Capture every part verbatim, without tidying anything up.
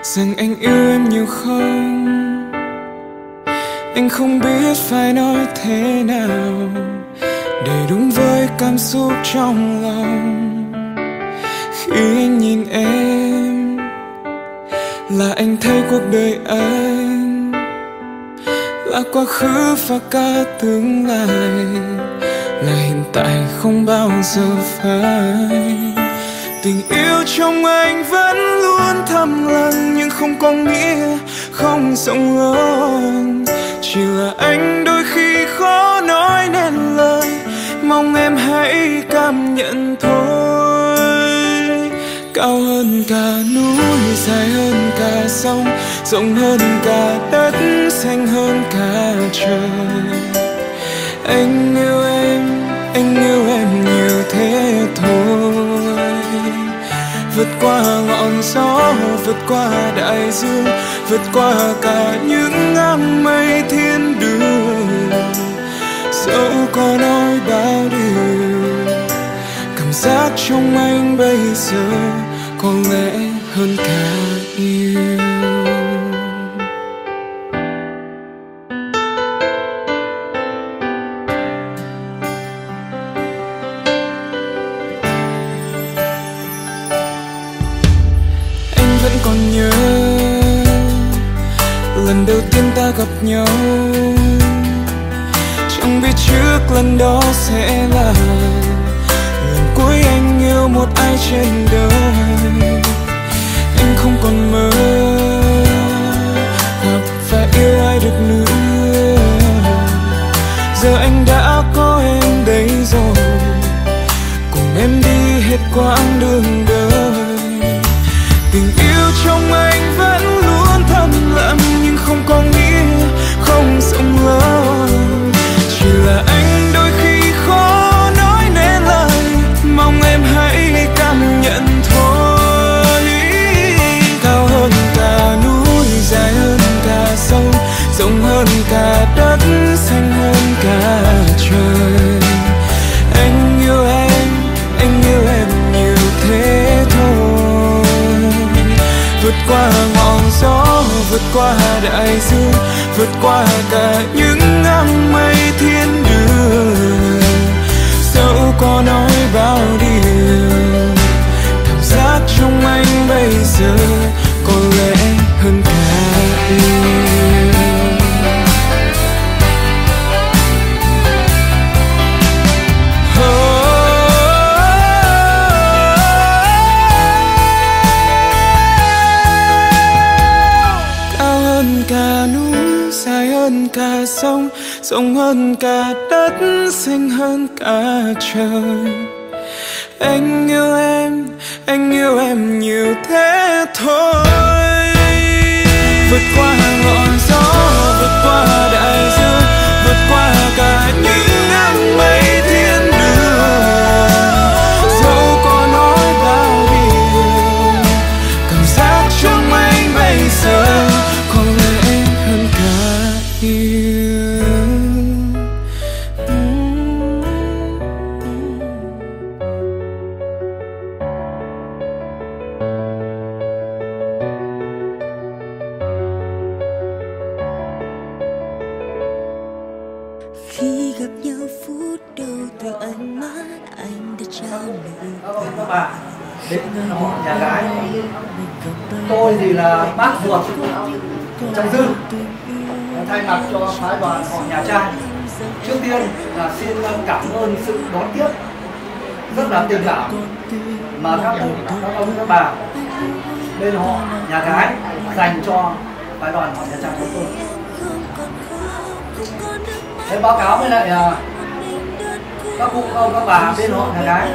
rằng anh yêu em nhiều không. Anh không biết phải nói thế nào để đúng với cảm xúc trong lòng. Khi anh nhìn em là anh thấy cuộc đời anh là quá khứ và cả tương lai, là hiện tại không bao giờ phai. Tình yêu trong anh vẫn luôn thầm lặng, nhưng không có nghĩa không rộng lớn. Chỉ là anh đôi khi khó nói nên lời, mong em hãy cảm nhận thôi. Cao hơn cả núi, dài hơn cả sông, rộng hơn cả đất, xanh hơn cả trời. Anh yêu em, anh yêu em nhiều thế thôi. Vượt qua ngọn gió, vượt qua đại dương, vượt qua cả những áng mây thiên đường. Dẫu có nói bao điều, cảm giác trong anh bây giờ có lẽ hơn cả yêu. Vẫn còn nhớ lần đầu tiên ta gặp nhau, chẳng biết trước lần đó sẽ là lần cuối anh yêu một ai trên đời. Anh không còn mơ gặp và yêu ai được nữa, giờ anh đã có em đây rồi, cùng em đi hết quãng đường đời. Tình yêu trong anh vẫn luôn thầm lặng, nhưng không có nghĩa không rộng lớn. Chỉ là anh đôi khi khó nói nên lời, mong em hãy cảm nhận thôi. Cao hơn cả núi, dài hơn cả sông, rộng hơn cả đất, xanh hơn cả trời. Anh yêu em, anh yêu em nhiều thế thôi. Vượt qua ngọn gió, vượt qua đại dương, vượt qua cả những áng mây thiên đường. Dẫu có nói bao điều, cảm giác trong anh bây giờ có lẽ hơn cả yêu. Cả núi, dài hơn cả sông, rộng hơn cả đất, xanh hơn cả trời. Anh yêu em, anh yêu em nhiều thế thôi. Vượt qua ngọn gió, vượt qua đại dương, vượt qua cả những áng mây thiên đường. Dẫu có nói bao điều, cảm giác trong anh bây giờ có lẽ hơn cả yêu. Khi gặp nhau phút đầu từ ánh mắt anh đã trao lời. Các bạn đến họ nhà gái, tôi thì là bác ruột Trọng Dư, thay mặt cho phái đoàn họ nhà trai, trước tiên là xin cảm ơn sự đón tiếp rất là tình cảm mà các cụ, các ông, các bà bên họ nhà gái dành cho phái đoàn họ nhà trai của tôi. Thế báo cáo với lại các cụ, ông, các bà bên họ nhà gái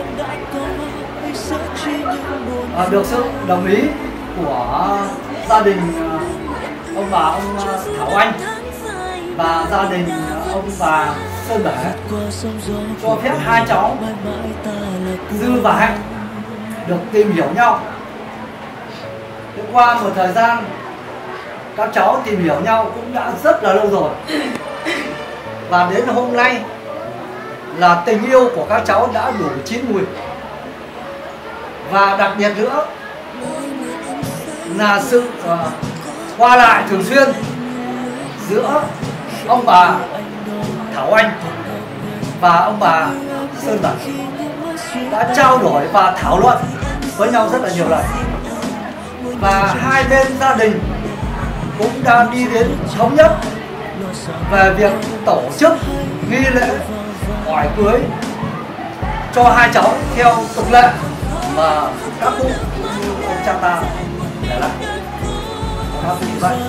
à, được sự đồng ý của gia đình ông bà ông Thảo Anh và gia đình ông bà Sơn Bể cho phép hai cháu Dư và Hạnh được tìm hiểu nhau. Thế qua một thời gian các cháu tìm hiểu nhau cũng đã rất là lâu rồi, và đến hôm nay là tình yêu của các cháu đã đủ chín mùi. Và đặc biệt nữa là sự uh, qua lại thường xuyên giữa ông bà Thảo Anh và ông bà Sơn Bảy đã trao đổi và thảo luận với nhau rất là nhiều lần, và hai bên gia đình cũng đã đi đến thống nhất về việc tổ chức nghi lễ hỏi cưới cho hai cháu theo tục lệ mà các cụ như ông cha ta để lại. Các cụ như vậy.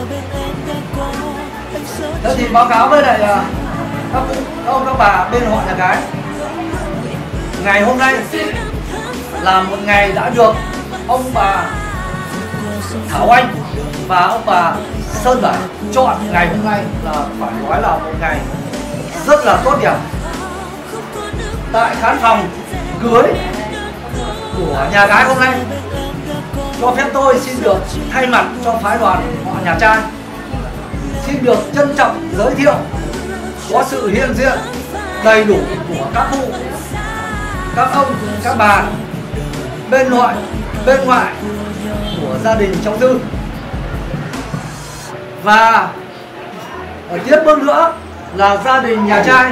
Thế thì báo cáo với lại các cụ, các ông các bà bên họ nhà gái, ngày hôm nay là một ngày đã được ông bà Thảo Anh và ông bà Sơn Bảy chọn. Ngày hôm nay là phải nói là một ngày rất là tốt đẹp. Tại khán phòng cưới của nhà gái hôm nay, cho phép tôi xin được thay mặt cho phái đoàn họ nhà trai xin được trân trọng giới thiệu có sự hiện diện đầy đủ của các cụ, các ông, các bà bên nội, bên ngoại của gia đình trong thư. Và ở tiếp bước nữa là gia đình nhà trai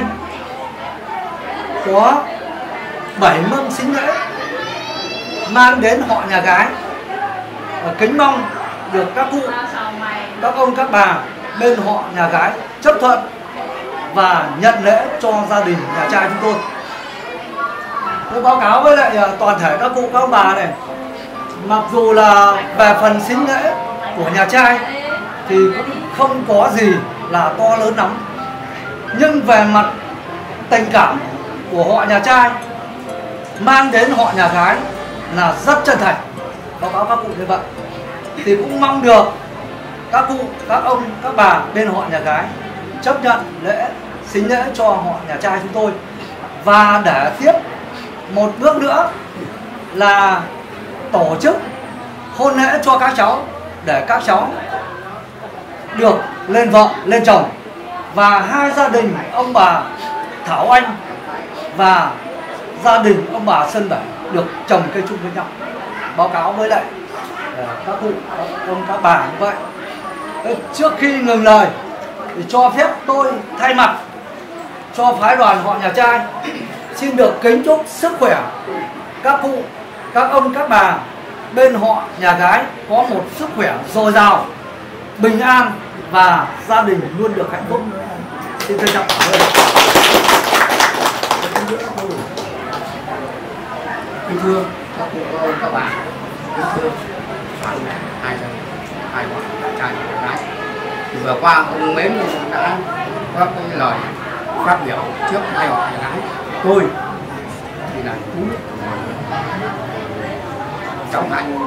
có bảy mâm sính lễ mang đến họ nhà gái, và kính mong được các cụ, các ông, các bà bên họ nhà gái chấp thuận và nhận lễ cho gia đình nhà trai chúng tôi. Tôi báo cáo với lại toàn thể các cụ, các ông bà này, mặc dù là về phần sính lễ của nhà trai thì cũng không có gì là to lớn lắm, nhưng về mặt tình cảm của họ nhà trai mang đến họ nhà gái là rất chân thành. Báo cáo các cụ như vậy thì cũng mong được các cụ, các ông, các bà bên họ nhà gái chấp nhận lễ sính lễ cho họ nhà trai chúng tôi. Và để tiếp một bước nữa là tổ chức hôn lễ cho các cháu, để các cháu được lên vợ, lên chồng, và hai gia đình ông bà Thảo Anh và gia đình ông bà Sơn Bảy được trồng cây chung với nhau. Báo cáo với lại các cụ, các ông, các bà như vậy. Trước khi ngừng lời thì cho phép tôi thay mặt cho phái đoàn họ nhà trai xin được kính chúc sức khỏe các cụ, các ông, các bà bên họ nhà gái có một sức khỏe dồi dào, bình an và gia đình luôn được hạnh phúc. Xin trân trọng cảm ơn. Kính thưa các cụ, các ông, các bà, kính thưa toàn hai hai bọn trai và gái. Thì vừa qua ông Mến đã có cái lời phát biểu trước hai họ nhà gái. Tôi thì là chú cháu anh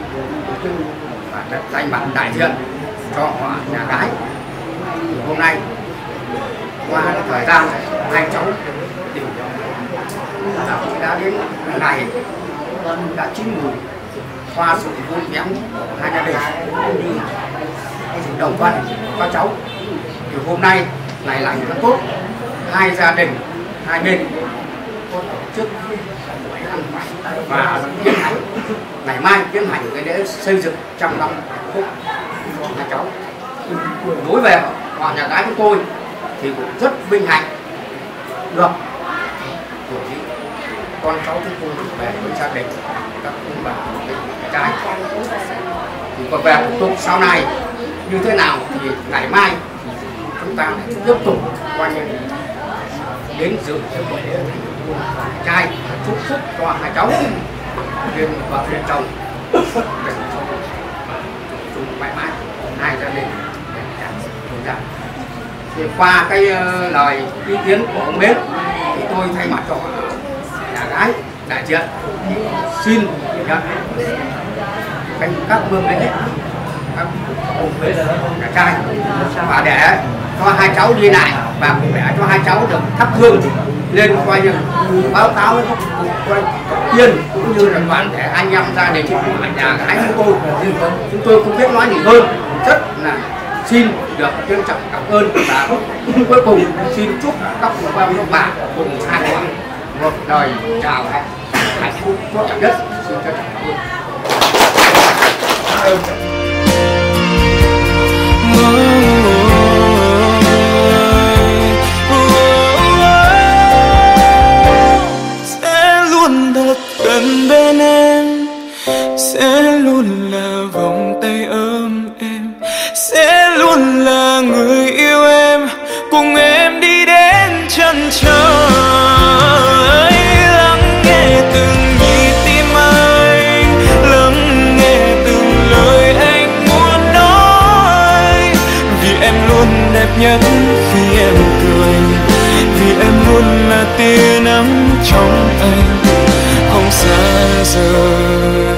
và thay mặt đại diện cho họ nhà gái. Thì hôm nay qua thời gian hai cháu tìm đã đến ngày đã chín mùi, qua sự vui vẻ của hai gia đình sự đồng thuận các cháu, thì hôm nay ngày lành rất tốt, hai gia đình hai bên có tổ chức buổi ăn và tiến hành ngày mai tiến hành cái lễ xây dựng trăm năm hạnh phúc của hai cháu. Đối về họ nhà gái của tôi thì cũng rất vinh hạnh được của con cháu chúng tôi về với gia đình các ông bà trai. Thì còn về thủ tục sau này như thế nào thì ngày mai chúng ta tiếp tục qua những đến dự cái buổi trai chúc phúc cho hai cháu viên vợ viên chồng chung mãi mãi hai gia đình. Thì qua cái uh, lời ý kiến của ông Mến thì tôi thay mặt cho nhà gái đại diện xin nhận các các vương lễ các ông nhà trai, và để cho hai cháu đi lại và cũng để cho hai cháu được thắp hương lên coi như báo cáo với cấp tiên cũng như là toàn thể anh em gia đình của nhà gái chúng tôi. Chúng tôi không biết nói gì hơn, rất là xin được trân trọng cảm ơn, và cuối cùng xin chúc các cụ bà các bà cùng hai họ một đời chào hạnh phúc tốt đẹp nhất. Xin trân trọng cảm ơn. nhẫn khi em cười, vì em luôn là tia nắng trong anh không xa rời.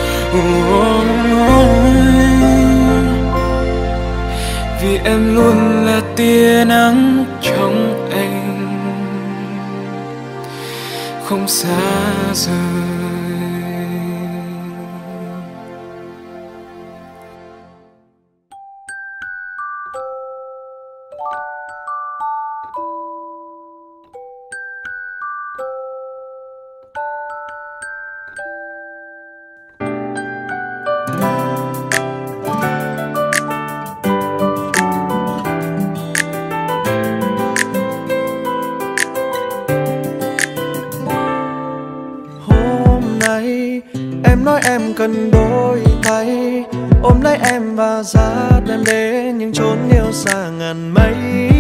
Vì em luôn là tia nắng trong anh không xa rời. Em nói em cần đôi tay ôm lấy em và dắt em đến những chốn yêu xa ngàn mây.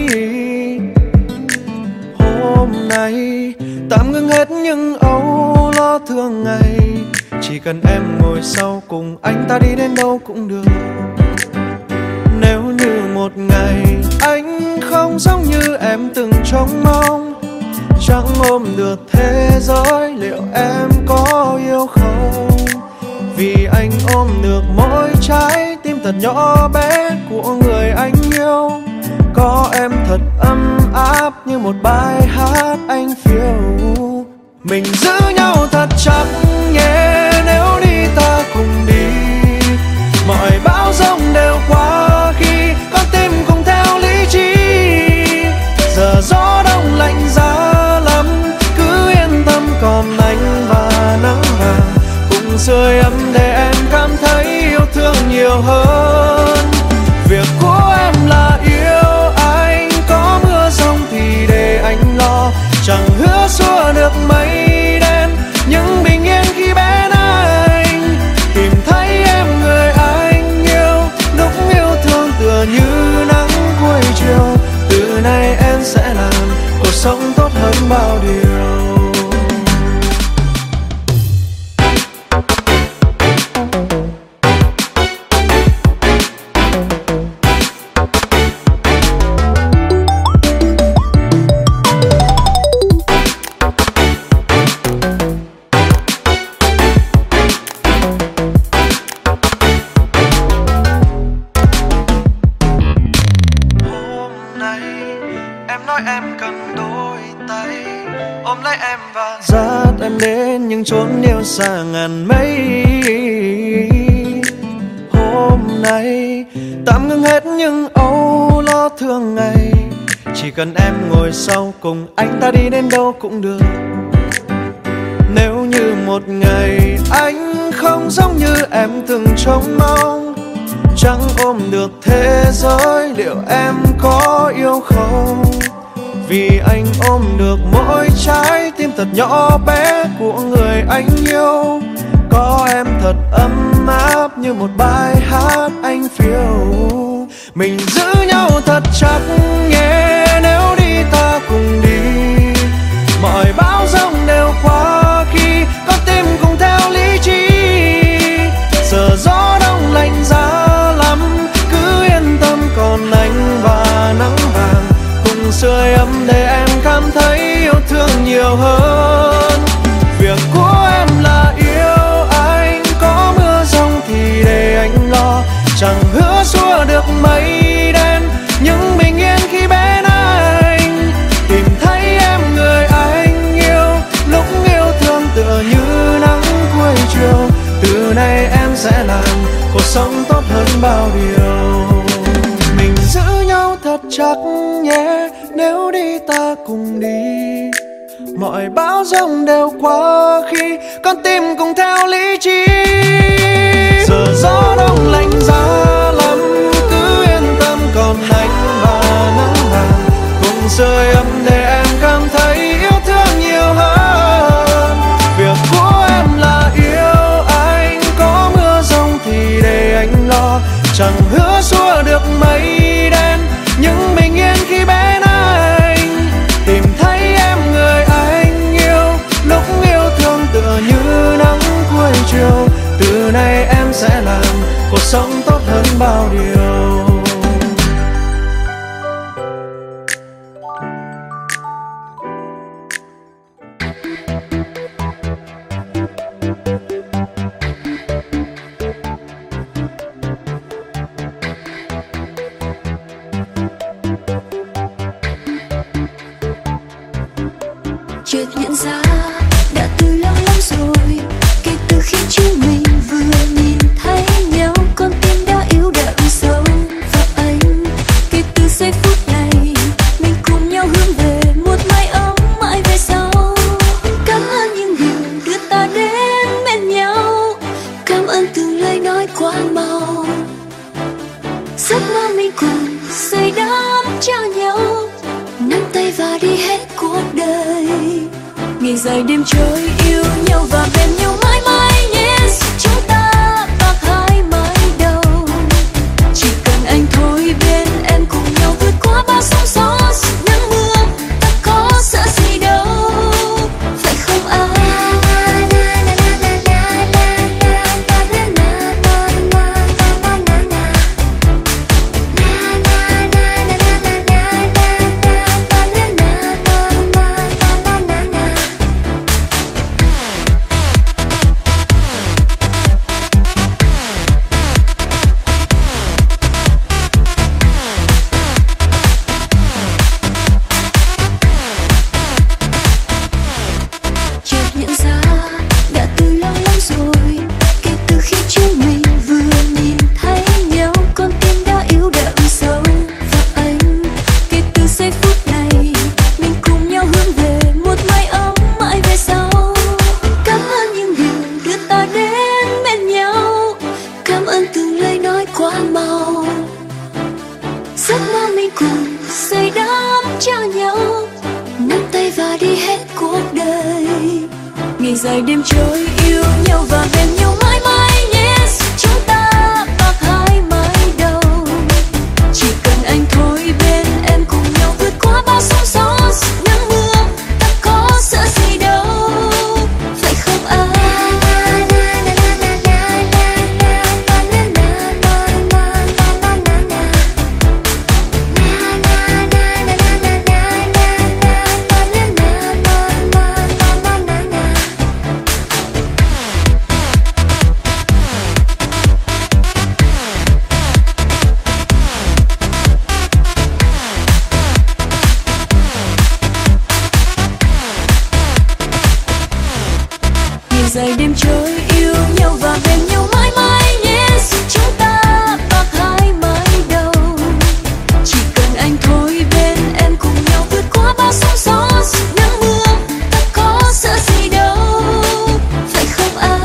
Hôm nay tạm ngưng hết những âu lo thường ngày, chỉ cần em ngồi sau cùng anh ta đi đến đâu cũng được. Nếu như một ngày anh không giống như em từng trông mong, chẳng ôm được thế giới, liệu em có yêu không? Vì anh ôm được mỗi trái tim thật nhỏ bé của người anh yêu. Có em thật ấm áp như một bài hát anh phiêu. Mình giữ nhau thật chặt nhé, nếu đi ta cùng đi. Mọi bão giông đều qua khi con tim cùng theo lý trí. Giờ gió đông lạnh giá lắm, cứ yên tâm còn anh và nắng vàng cùng sưởi ấm để em cảm thấy yêu thương nhiều hơn. Việc của em là yêu anh, có mưa giông thì để anh lo. Chẳng hứa xua được mây đen, nhưng bình yên khi bên anh. Tìm thấy em người anh yêu, lúc yêu thương tựa như nắng cuối chiều. Từ nay em sẽ làm cuộc sống tốt hơn bao điều. Dắt em đến những chốn yêu xa ngàn mây. Hôm nay tạm ngưng hết những âu lo thường ngày, chỉ cần em ngồi sau cùng anh ta đi đến đâu cũng được. Nếu như một ngày anh không giống như em từng trông mong, chẳng ôm được thế giới, liệu em có yêu không? Vì anh ôm được mỗi trái tim thật nhỏ bé của người anh yêu. Có em thật ấm áp như một bài hát anh phiêu. Mình giữ nhau thật chặt nhé, nếu đi ta cùng đi. Mọi bão giông đều qua khi con tim cùng theo lý trí. Giờ gió đông lạnh giá lắm, cứ yên tâm còn anh và nắng vàng cùng sưởi ấm để em cảm thấy yêu thương nhiều hơn. Việc của em là yêu anh, có mưa giông thì để anh lo. Chẳng hứa xua được mây đen, nhưng bình yên khi bên anh. Tìm thấy em người anh yêu, lúc yêu thương tựa như nắng cuối chiều. Từ nay em sẽ làm cuộc sống tốt hơn bao điều. Mình giữ nhau thật chặt nhé, nếu đi ta cùng đi. Mọi bão giông đều qua khi con tim cùng theo lý trí. Giờ gió đông lạnh giá lắm, cứ yên tâm còn anh và nắng vàng cùng sưởi ấm để em cảm thấy yêu thương nhiều hơn. Việc của em là yêu anh, có mưa giông thì để anh lo. Chẳng hứa xua được mây đen, nhưng bình yên khi bên anh. Tìm thấy em người anh yêu, lúc yêu thương tựa như nắng cuối chiều. Từ nay em sẽ làm cuộc sống tốt hơn bao điều. Giấc mơ mình cùng xây đắp cho nhau, nắm tay và đi hết cuộc đời. Ngày dài đêm trôi yêu nhau và bên nhau mãi mãi nhé. Chúng ta bạc hai mái đầu, chỉ cần anh thôi bên em cùng nhau vượt qua bao sóng gió nắng mưa. Ta có sợ gì đâu, phải không anh? Dài đêm trôi yêu nhau và bên nhau mãi mãi nhé. Chúng ta bạc hai mái đầu, chỉ cần anh thôi bên em cùng nhau vượt qua bao sóng gió nắng mưa. Ta có sợ gì đâu, phải không anh? Dài đêm trôi yêu nhau và bên nhau mãi mãi nhé. Chúng ta bạc hai mái đầu, chỉ cần anh thôi bên em cùng nhau vượt qua bao sóng gió nắng mưa. Ta có sợ gì đâu, phải không anh?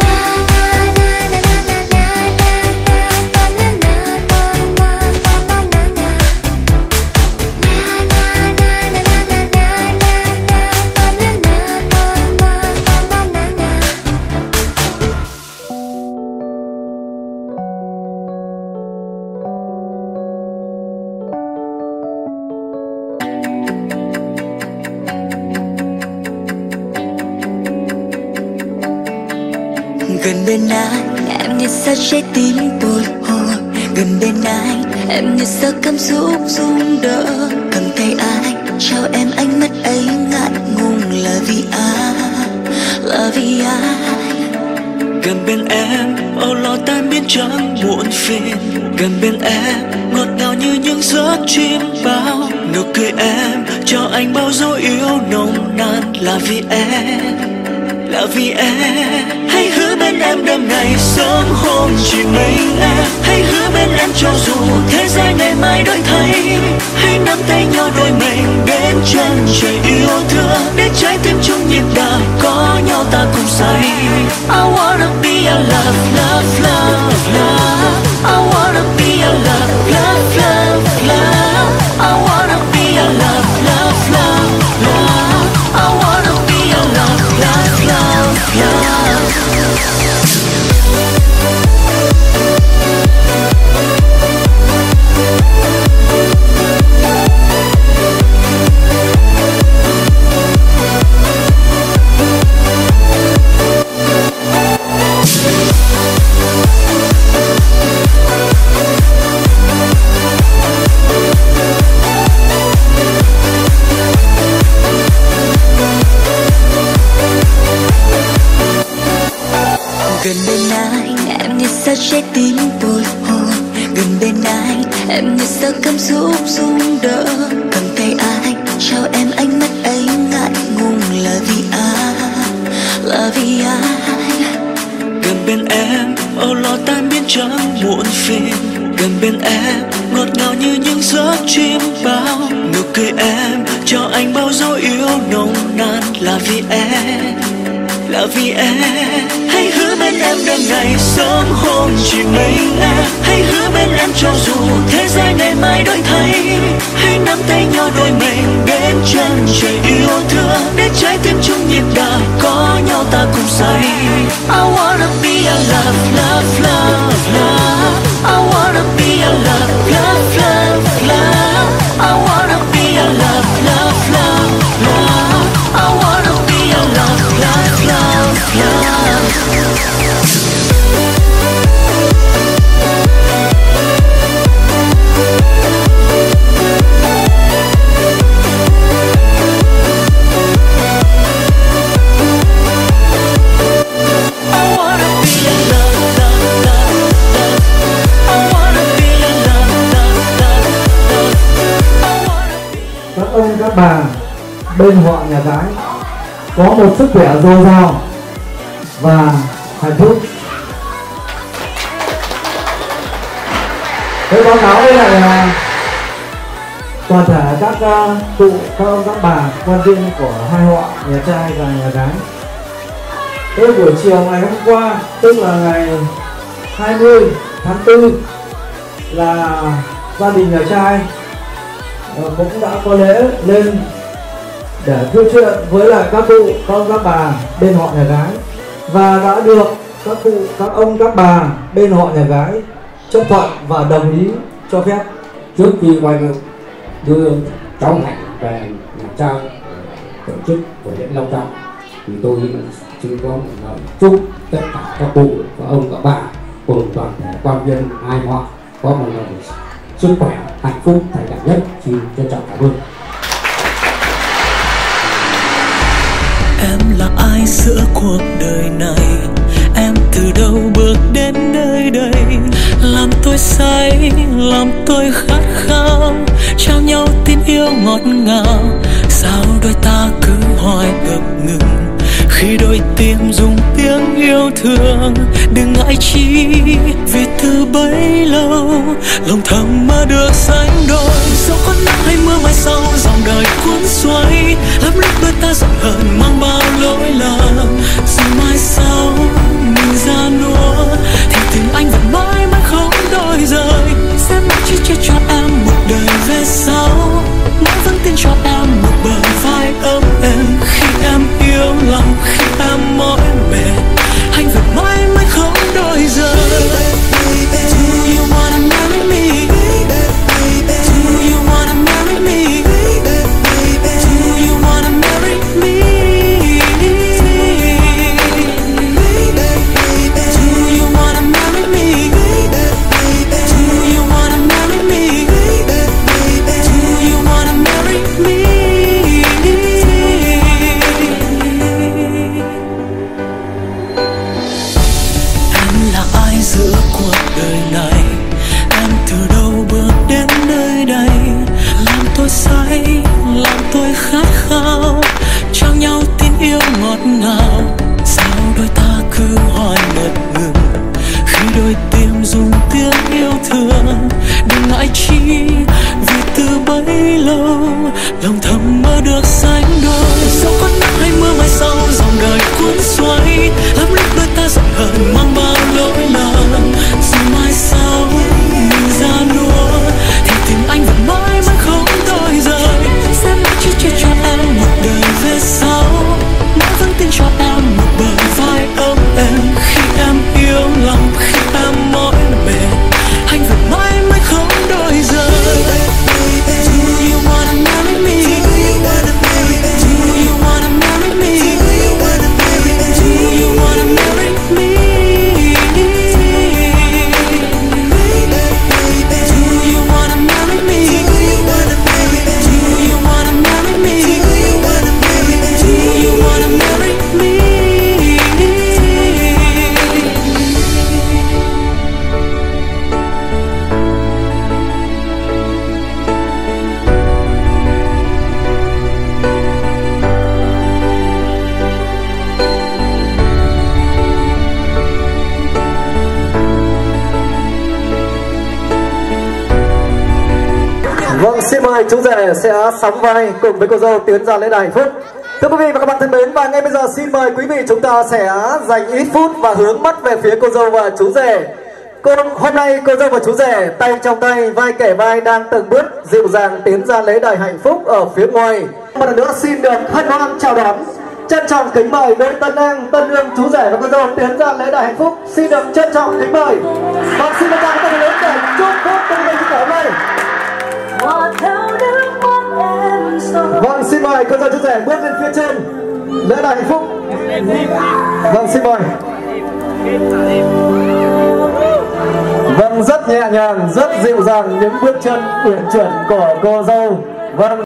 Gần bên anh em như sao trái tim bồi hồi, gần bên anh em như sao cảm xúc rung động. Cầm tay anh trao em ánh mắt ấy ngại ngùng là vì ai, là vì ai. Gần bên em âu lo tan biến trắng muộn phiền, gần bên em ngọt ngào như những giấc chim bao. Nụ cười em cho anh bao dấu yêu nồng nàn là vì em, là vì em. Hãy hứa bên em đêm ngày sớm hôm chỉ mình em, hãy hứa bên em cho dù thế giới ngày mai đổi thay. Hãy nắm tay nhau đôi mình đến chân trời yêu thương, để trái tim chung nhịp đập có nhau ta cùng say. I wanna be a love, love, love, love. I wanna be a love, love, love, love. I wanna be a love, love, love, love. I wanna be a love, love, love, love. Gần bên anh em như sao trái tim bồi hồi, gần bên anh em như sao cảm xúc rung động. Cầm tay anh trao em ánh mắt ấy ngại ngùng là vì ai, là vì ai. Gần bên em âu lo tan biến trắng muộn phiền, gần bên em ngọt ngào như những giấc chim bao. Nụ cười em cho anh bao dấu yêu nồng nàn là vì em, là vì em. Hãy hứa bên em đêm ngày sớm hôm chỉ mình em, hãy hứa bên em cho dù thế gian các bà bên họ nhà gái có một sức khỏe dồi dào và hạnh phúc. Tôi báo cáo với lại toàn thể các uh, cụ, các ông, các bà, quan viên của hai họ nhà trai và nhà gái. Thế buổi chiều ngày hôm qua, tức là ngày hai mươi tháng tư, là gia đình nhà trai uh, cũng đã có lễ lên để thưa chuyện với lại các cụ, các ông, các bà bên họ nhà gái, và đã được các cụ, các ông, các bà bên họ nhà gái chấp thuận và đồng ý cho phép. Trước khi quay đưa cháu Hạnh về nhà trai tổ chức của lễ long trọng thì tôi xin có một lời chúc tất cả các cụ, các ông, các bà cùng toàn thể quan viên hai họ có một lời sức khỏe, hạnh phúc thành đạt nhất. Xin trân trọng cảm ơn. Em là ai giữa cuộc đời này? Em từ đâu bước đến nơi đây? Làm tôi say, làm tôi khát khao, trao nhau tin yêu ngọt ngào. Sao đôi ta cứ hoài ngập ngừng khi đôi tim dùng tiếng yêu thương? Đừng ngại chi vì từ bấy lâu lòng thầm mơ được sánh đôi. Dẫu có nắng hay mưa mai sau dòng đời cuốn xoay, lắm lúc đôi ta giận hờn mang bao lỗi lầm. Rồi mai sau mình ra nua thì tình anh vẫn mãi mãi không đổi rời. Sẽ mãi chỉ chia cho em một đời về sau, mãi vẫn tin cho em một bờ vai ấm êm. Khi em yêu lòng, khi em mỏi mệt, anh vẫn mãi mãi không đổi rời. Do you wanna marry me? Do you wanna marry me? Do you wanna marry me? Do you wanna marry me? Do you wanna marry me? Do you wanna marry me? Em là ai giữa cuộc đời này? Em từ đâu bước đến nơi đây? Làm tôi say, làm tôi khát khao, trao nhau tin yêu ngọt ngào. Sao đôi ta cứ hoài ngập ngừng khi đôi tim dùng tiếng yêu thương? Đừng ngại chi vì từ bấy lâu lòng thầm mơ được sánh đôi. Dẫu có nắng hay mưa mai sau dòng đời cuốn xoay, lắm lúc đôi ta giận hờn mang bao lỗi lầm. Rồi mai sau mình ra nua thì tình anh vẫn mãi mãi không đổi rời. Sẽ mãi chỉ chia cho em một đời về sau, mãi vẫn tin cho em một bờ vai ấm êm. Khi em yêu lòng, khi em mỏi mệt, anh vẫn mãi mãi không đổi rời. Do you wanna marry me? Do you wanna marry me? Do you wanna marry me? Do you wanna marry me? Do you wanna marry me? Do you wanna marry me? Vâng, xin mời chú rể sẽ sóng vai cùng với cô dâu tiến ra lễ đài hạnh phúc. Thưa quý vị và các bạn thân mến, và ngay bây giờ xin mời quý vị chúng ta sẽ dành ít phút và hướng mắt về phía cô dâu và chú rể. Cô, hôm nay cô dâu và chú rể tay trong tay, vai kể vai đang từng bước dịu dàng tiến ra lễ đài hạnh phúc ở phía ngoài. Một lần nữa xin được hân hoan chào đón, trân trọng kính mời đôi tân lang, tân nương chú rể và cô dâu tiến ra lễ đài hạnh phúc. Xin được trân trọng kính mời. Và xin được tặng các bạn lớn để chúc phúc cho ngày hôm nay. Vâng, xin mời cô dâu chú rể bước lên phía trên lễ đài hạnh phúc. Vâng, xin mời. Vâng, rất nhẹ nhàng, rất dịu dàng những bước chân uyển chuyển của cô dâu. Vâng.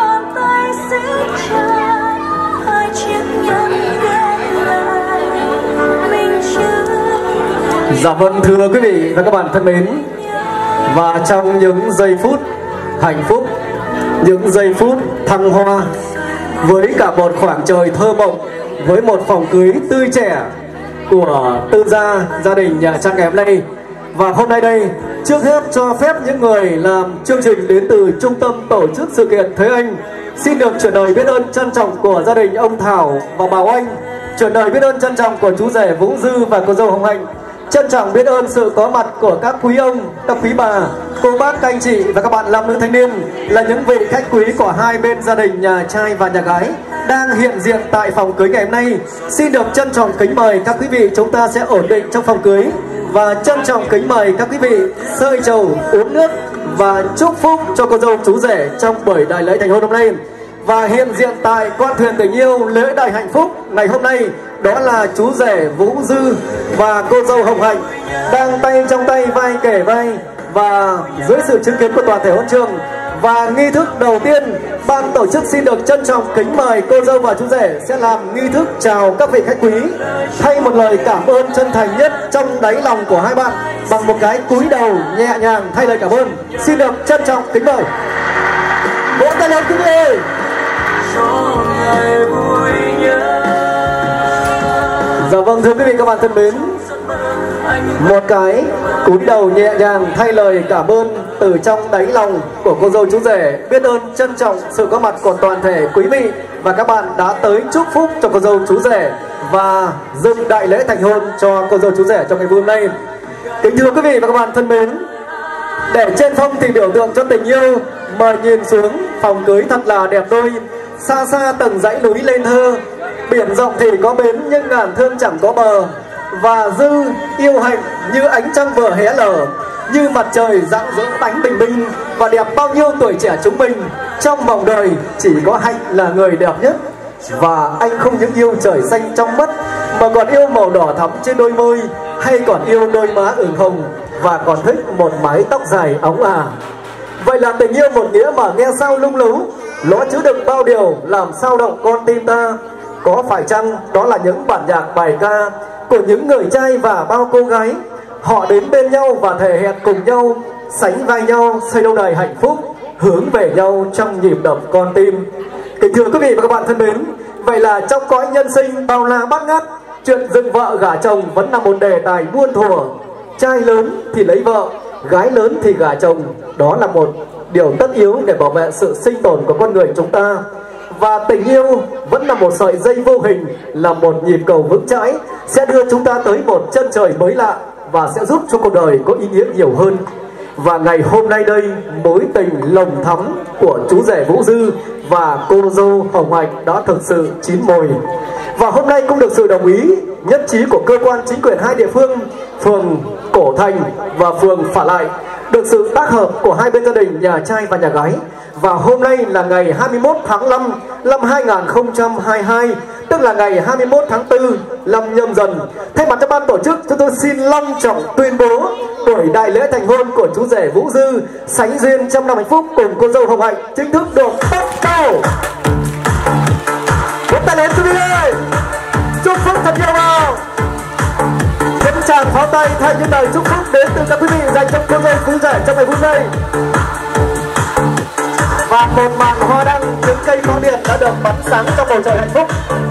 Dạ vâng, thưa quý vị và các bạn thân mến, và trong những giây phút hạnh phúc những giây phút thăng hoa với cả một khoảng trời thơ mộng, với một phòng cưới tươi trẻ của Tư gia gia đình nhà Trang ngày hôm nay. Và hôm nay đây, trước hết cho phép những người làm chương trình đến từ trung tâm tổ chức sự kiện Thế Anh xin được chuyển lời biết ơn trân trọng của gia đình ông Thảo và bà Oanh, chuyển lời biết ơn trân trọng của chú rể Vũ Dư và cô dâu Hồng Hạnh, trân trọng biết ơn sự có mặt của các quý ông, các quý bà, cô bác, các anh chị và các bạn nam nữ thanh niên là những vị khách quý của hai bên gia đình nhà trai và nhà gái đang hiện diện tại phòng cưới ngày hôm nay. Xin được trân trọng kính mời các quý vị chúng ta sẽ ổn định trong phòng cưới và trân trọng kính mời các quý vị sơi trầu uống nước và chúc phúc cho cô dâu chú rể trong buổi đại lễ thành hôn hôm nay. Và hiện diện tại con thuyền tình yêu lễ đại hạnh phúc ngày hôm nay đó là chú rể Vũ Dư và cô dâu Hồng Hạnh đang tay trong tay, vai kề vai và dưới sự chứng kiến của toàn thể hôn trường. Và nghi thức đầu tiên, ban tổ chức xin được trân trọng kính mời cô dâu và chú rể sẽ làm nghi thức chào các vị khách quý, thay một lời cảm ơn chân thành nhất trong đáy lòng của hai bạn bằng một cái cúi đầu nhẹ nhàng thay lời cảm ơn. Xin được trân trọng kính mời. Vỗ tay lên quý vị ơi. Dạ vâng, thưa quý vị các bạn thân mến, một cái cúi đầu nhẹ nhàng thay lời cảm ơn từ trong đáy lòng của cô dâu chú rể, biết ơn trân trọng sự có mặt của toàn thể quý vị và các bạn đã tới chúc phúc cho cô dâu chú rể và dựng đại lễ thành hôn cho cô dâu chú rể trong ngày vui hôm nay. Kính thưa quý vị và các bạn thân mến, để trên phong thì biểu tượng cho tình yêu, mà nhìn xuống phòng cưới thật là đẹp đôi. Xa xa từng dãy núi lên thơ, biển rộng thì có bến nhưng ngàn thương chẳng có bờ. Và Dư yêu Hạnh như ánh trăng vừa hé lở, như mặt trời rạng rỡ đánh bình minh, và đẹp bao nhiêu tuổi trẻ chúng mình. Trong vòng đời chỉ có Hạnh là người đẹp nhất. Và anh không những yêu trời xanh trong mắt mà còn yêu màu đỏ thắm trên đôi môi, hay còn yêu đôi má ửng hồng và còn thích một mái tóc dài óng ả. Vậy là tình yêu một nghĩa mà nghe sao lung lú, nó chứa đựng bao điều làm sao động con tim ta. Có phải chăng đó là những bản nhạc bài ca của những người trai và bao cô gái, họ đến bên nhau và thể hiện cùng nhau, sánh vai nhau xây lâu đài hạnh phúc, hướng về nhau trong nhịp đập con tim. Kính thưa quý vị và các bạn thân mến, vậy là trong cõi nhân sinh bao la bát ngát, chuyện dựng vợ gả chồng vẫn là một đề tài muôn thuở. Trai lớn thì lấy vợ, gái lớn thì gả chồng, đó là một điều tất yếu để bảo vệ sự sinh tồn của con người chúng ta. Và tình yêu vẫn là một sợi dây vô hình, là một nhịp cầu vững chãi, sẽ đưa chúng ta tới một chân trời mới lạ và sẽ giúp cho cuộc đời có ý nghĩa nhiều hơn. Và ngày hôm nay đây, mối tình lồng thắm của chú rể Vũ Dư và cô dâu Hồng Hạnh đã thực sự chín mùi. Và hôm nay cũng được sự đồng ý nhất trí của cơ quan chính quyền hai địa phương, phường Cổ Thành và phường Phả Lại, được sự tác hợp của hai bên gia đình nhà trai và nhà gái. Và hôm nay là ngày hai mươi mốt tháng năm năm hai nghìn không trăm hai mươi hai, tức là ngày hai mươi mốt tháng tư năm Nhâm Dần. Thay mặt cho ban tổ chức, chúng tôi xin long trọng tuyên bố buổi đại lễ thành hôn của chú rể Vũ Dư sánh duyên trăm năm hạnh phúc cùng cô dâu Hồng Hạnh chính thức được bắt đầu. Vỗ tay lên quý vị ơi, chúc phúc thật nhiều vào. Những tràng pháo tay thay những lời chúc phúc đến từ các quý vị dành cho cô dâu chú rể trong ngày vui này. Và một màn hoa đăng, những cây pháo điện đã được bắn sáng trong bầu trời hạnh phúc.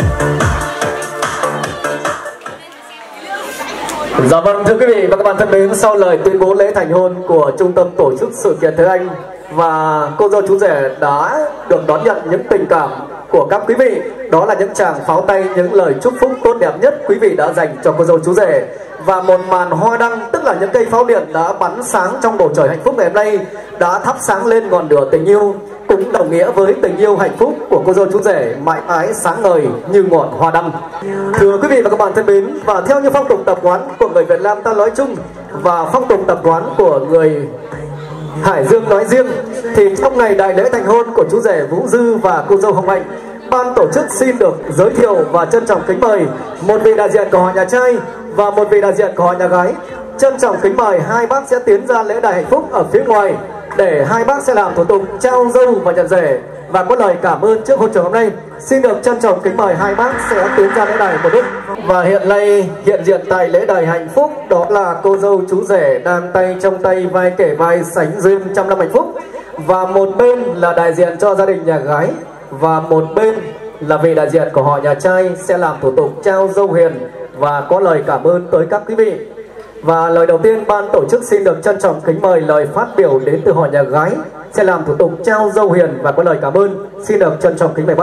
Dạ vâng, thưa quý vị và các bạn thân mến, sau lời tuyên bố lễ thành hôn của trung tâm tổ chức sự kiện Thế Anh, và cô dâu chú rể đã được đón nhận những tình cảm của các quý vị, đó là những tràng pháo tay, những lời chúc phúc tốt đẹp nhất quý vị đã dành cho cô dâu chú rể. Và một màn hoa đăng, tức là những cây pháo điện đã bắn sáng trong bầu trời hạnh phúc ngày hôm nay, đã thắp sáng lên ngọn lửa tình yêu, cũng đồng nghĩa với tình yêu hạnh phúc của cô dâu chú rể mãi mãi sáng ngời như ngọn hoa đăng. Thưa quý vị và các bạn thân mến, và theo như phong tục tập quán của người Việt Nam ta nói chung và phong tục tập quán của người Hải Dương nói riêng, thì trong ngày đại lễ thành hôn của chú rể Vũ Dư và cô dâu Hồng Hạnh, ban tổ chức xin được giới thiệu và trân trọng kính mời một vị đại diện của họ nhà trai và một vị đại diện của họ nhà gái. Trân trọng kính mời hai bác sẽ tiến ra lễ đài hạnh phúc ở phía ngoài để hai bác sẽ làm thủ tục trao dâu và nhận rể và có lời cảm ơn trước hôn trường hôm nay. Xin được trân trọng kính mời hai bác sẽ tiến ra lễ đài một lúc. Và hiện nay hiện diện tại lễ đài hạnh phúc đó là cô dâu chú rể đang tay trong tay, vai kể vai, sánh duyên trăm năm hạnh phúc. Và một bên là đại diện cho gia đình nhà gái, và một bên là vị đại diện của họ nhà trai sẽ làm thủ tục trao dâu huyền và có lời cảm ơn tới các quý vị. Và lời đầu tiên ban tổ chức xin được trân trọng kính mời lời phát biểu đến từ họ nhà gái sẽ làm thủ tục trao dâu huyền và có lời cảm ơn. Xin được trân trọng kính mời bác.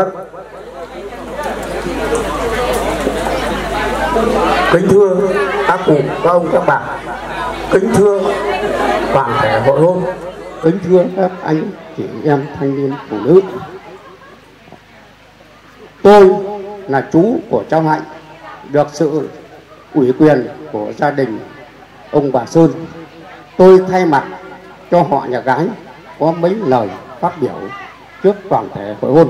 Kính thưa các cụ, các ông, các bà, kính thưa toàn thể hội hôn, kính thưa các anh chị em thanh niên phụ nữ. Tôi là chú của cháu Hạnh, được sự ủy quyền của gia đình ông bà Sơn. Tôi thay mặt cho họ nhà gái có mấy lời phát biểu trước toàn thể hội hôn.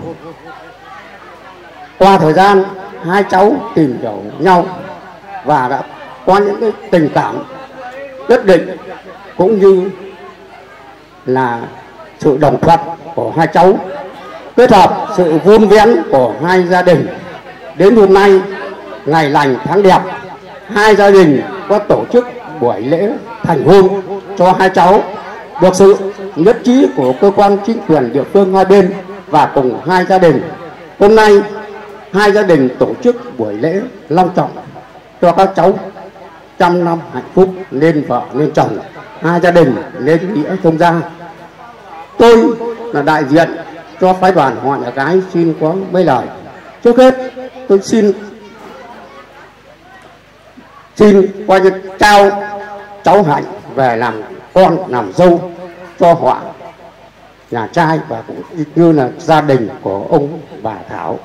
Qua thời gian hai cháu tìm hiểu nhau và đã có những cái tình cảm nhất định, cũng như là sự đồng thuận của hai cháu, kết hợp sự vun vén của hai gia đình, đến hôm nay ngày lành tháng đẹp, hai gia đình có tổ chức buổi lễ thành hôn cho hai cháu, được sự nhất trí của cơ quan chính quyền địa phương hai bên và cùng hai gia đình. Hôm nay hai gia đình tổ chức buổi lễ long trọng cho các cháu trăm năm hạnh phúc, nên vợ nên chồng, hai gia đình nên nghĩa thông gia. Tôi là đại diện cho phái đoàn họ nhà gái xin có mấy lời. Trước hết tôi xin xin qua như trao cháu Hạnh về làm con, làm dâu cho họ nhà trai và cũng như là gia đình của ông bà Thảo.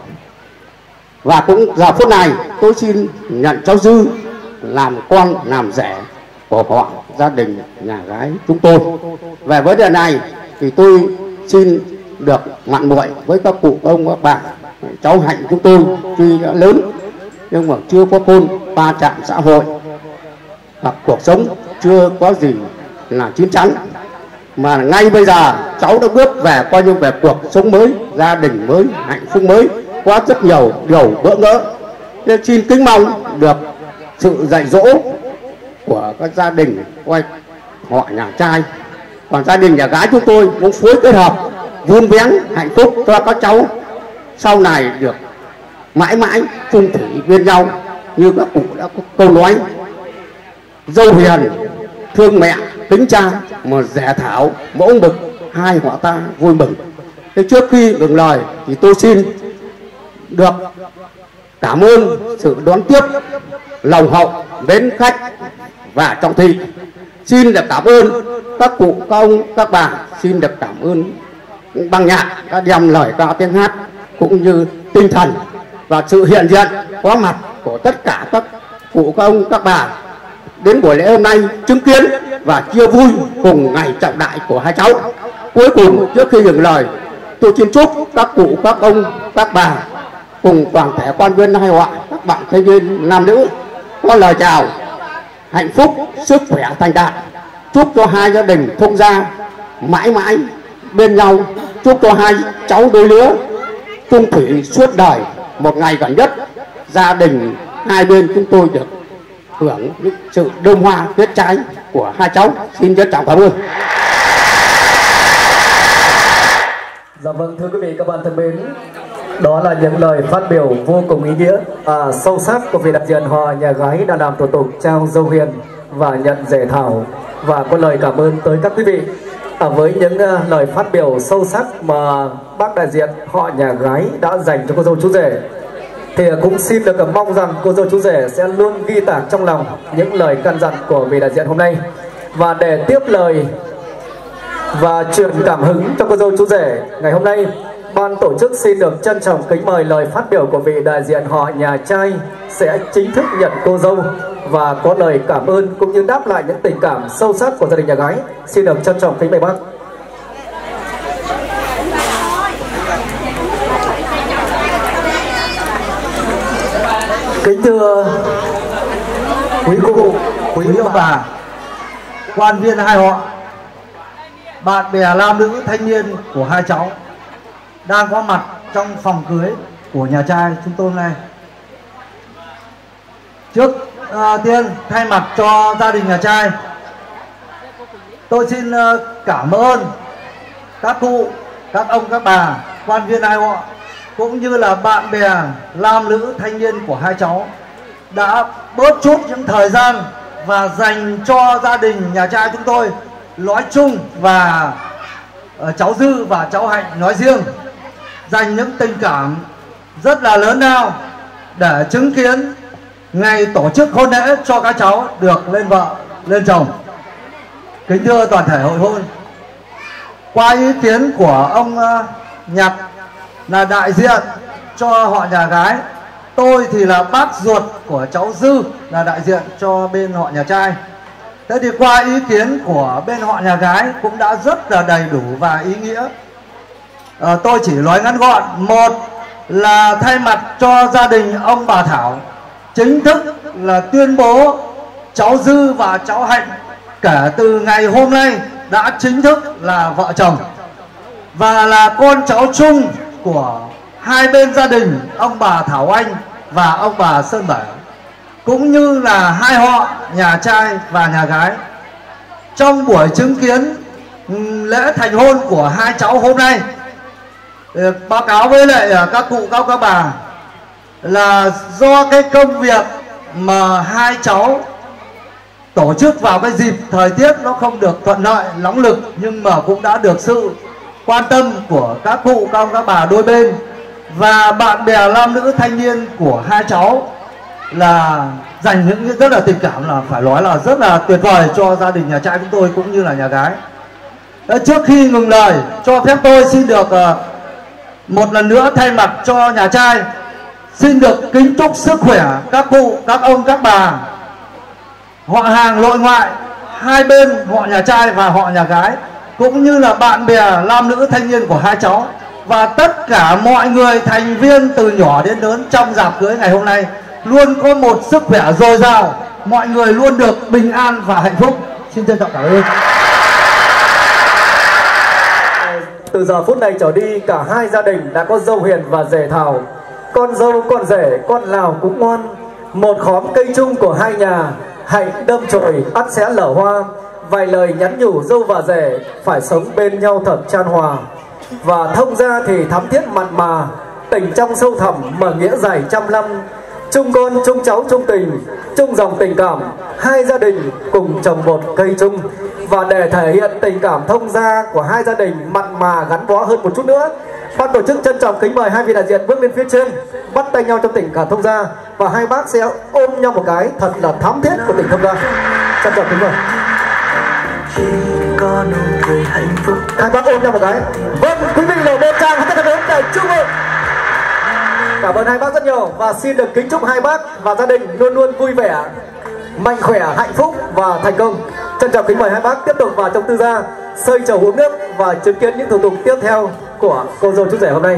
Và cũng giờ phút này tôi xin nhận cháu Dư làm con, làm rể của họ gia đình nhà gái chúng tôi. Về vấn đề này thì tôi xin được mặn muội với các cụ ông các bà. Cháu Hạnh chúng tôi tuy đã lớn nhưng mà chưa có hôn, va chạm xã hội hoặc cuộc sống chưa có gì là chín chắn, mà ngay bây giờ cháu đã bước về coi như về cuộc sống mới, gia đình mới, hạnh phúc mới, có rất nhiều điều bỡ ngỡ. Nên xin kính mong được sự dạy dỗ của các gia đình quay họ nhà trai, còn gia đình nhà gái chúng tôi cũng phối kết hợp vun vén hạnh phúc cho các cháu sau này được mãi mãi chung thủy bên nhau, như các cụ đã có câu nói dâu hiền thương mẹ kính cha, mà rẻ thảo mẫu mực, hai họ ta vui mừng. Thế trước khi ngừng lời thì tôi xin được cảm ơn sự đón tiếp lòng hậu mến khách và trọng thị. Xin được cảm ơn các cụ, các ông, các bà. Xin được cảm ơn ban nhạc đã đem lời ca tiếng hát cũng như tinh thần và sự hiện diện có mặt của tất cả các cụ, các ông, các bà đến buổi lễ hôm nay chứng kiến và chia vui cùng ngày trọng đại của hai cháu. Cuối cùng trước khi dừng lời, tôi xin chúc các cụ, các ông, các bà cùng toàn thể quan viên hai họ, các bạn thanh niên nam nữ có lời chào hạnh phúc, sức khỏe thành đạt. Chúc cho hai gia đình thông gia mãi mãi bên nhau. Chúc cho hai cháu đôi lứa chung thủy suốt đời. Một ngày gần nhất gia đình hai bên chúng tôi được hưởng những sự đơm hoa kết trái của hai cháu. Xin trân trọng cảm ơn. Dạ vâng, thưa quý vị các bạn thân mến, đó là những lời phát biểu vô cùng ý nghĩa và sâu sắc của vị đại diện họ nhà gái đã làm thủ tục trao dâu huyền và nhận rể thảo, và có lời cảm ơn tới các quý vị. À, với những uh, lời phát biểu sâu sắc mà bác đại diện họ nhà gái đã dành cho cô dâu chú rể, thì cũng xin được mong rằng cô dâu chú rể sẽ luôn ghi tạc trong lòng những lời căn dặn của vị đại diện hôm nay. Và để tiếp lời và truyền cảm hứng cho cô dâu chú rể ngày hôm nay, ban tổ chức xin được trân trọng kính mời lời phát biểu của vị đại diện họ nhà trai sẽ chính thức nhận cô dâu và có lời cảm ơn cũng như đáp lại những tình cảm sâu sắc của gia đình nhà gái. Xin được trân trọng kính mời bác. Kính thưa quý cụ, quý ông bà, quan viên hai họ, bạn bè nam nữ thanh niên của hai cháu đang có mặt trong phòng cưới của nhà trai chúng tôi hôm nay. Trước uh, tiên thay mặt cho gia đình nhà trai, tôi xin uh, cảm ơn các cụ, các ông, các bà, quan viên hai họ cũng như là bạn bè, nam nữ, thanh niên của hai cháu đã bớt chút những thời gian và dành cho gia đình nhà trai chúng tôi nói chung và uh, cháu Dư và cháu Hạnh nói riêng, dành những tình cảm rất là lớn lao để chứng kiến ngày tổ chức hôn lễ cho các cháu được lên vợ lên chồng. Kính thưa toàn thể hội hôn, qua ý kiến của ông uh, Nhật là đại diện cho họ nhà gái, tôi thì là bác ruột của cháu Dư là đại diện cho bên họ nhà trai. Thế thì qua ý kiến của bên họ nhà gái cũng đã rất là đầy đủ và ý nghĩa. à, Tôi chỉ nói ngắn gọn. Một là thay mặt cho gia đình ông bà Thảo chính thức là tuyên bố cháu Dư và cháu Hạnh kể từ ngày hôm nay đã chính thức là vợ chồng và là con cháu chung của hai bên gia đình ông bà Thảo Anh và ông bà Sơn Bảy, cũng như là hai họ nhà trai và nhà gái. Trong buổi chứng kiến lễ thành hôn của hai cháu hôm nay, báo cáo với lại các cụ, các các bà là do cái công việc mà hai cháu tổ chức vào cái dịp thời tiết nó không được thuận lợi, nóng lực, nhưng mà cũng đã được sự quan tâm của các cụ, các các bà đôi bên và bạn bè nam nữ thanh niên của hai cháu là dành những rất là tình cảm, là phải nói là rất là tuyệt vời cho gia đình nhà trai chúng tôi cũng như là nhà gái. Trước khi ngừng lời, cho phép tôi xin được một lần nữa thay mặt cho nhà trai xin được kính chúc sức khỏe các cụ, các ông, các bà, họ hàng nội ngoại hai bên họ nhà trai và họ nhà gái, cũng như là bạn bè nam nữ thanh niên của hai cháu và tất cả mọi người thành viên từ nhỏ đến lớn trong rạp cưới ngày hôm nay luôn có một sức khỏe dồi dào, mọi người luôn được bình an và hạnh phúc. Xin trân trọng cảm ơn. Từ giờ phút này trở đi, cả hai gia đình đã có dâu Hiền và rể Thảo. Con dâu, con rể, con nào cũng ngoan. Một khóm cây chung của hai nhà, hạnh đâm chồi ắt sẽ lở hoa. Vài lời nhắn nhủ dâu và rể phải sống bên nhau thật chan hòa. Và thông ra thì thắm thiết mặn mà, tình trong sâu thẳm mà nghĩa dài trăm năm. Chung con, chung cháu, chung tình, chung dòng tình cảm, hai gia đình cùng trồng một cây chung. Và để thể hiện tình cảm thông gia của hai gia đình mặn mà gắn bó hơn một chút nữa, ban tổ chức trân trọng kính mời hai vị đại diện bước lên phía trên, bắt tay nhau trong tình cảm thông gia và hai bác sẽ ôm nhau một cái thật là thắm thiết của tình thông gia. Trân trọng kính mời. Có nụ cười hạnh phúc. Hai bác ôm nhau một cái. Vâng, quý vị là một tràng hát đến để chúc mừng. Cảm ơn hai bác rất nhiều và xin được kính chúc hai bác và gia đình luôn luôn vui vẻ, mạnh khỏe, hạnh phúc và thành công. Trân trọng kính mời hai bác tiếp tục vào trong tư gia, sơi chầu uống nước và chứng kiến những thủ tục tiếp theo của cô dâu chú rể hôm nay.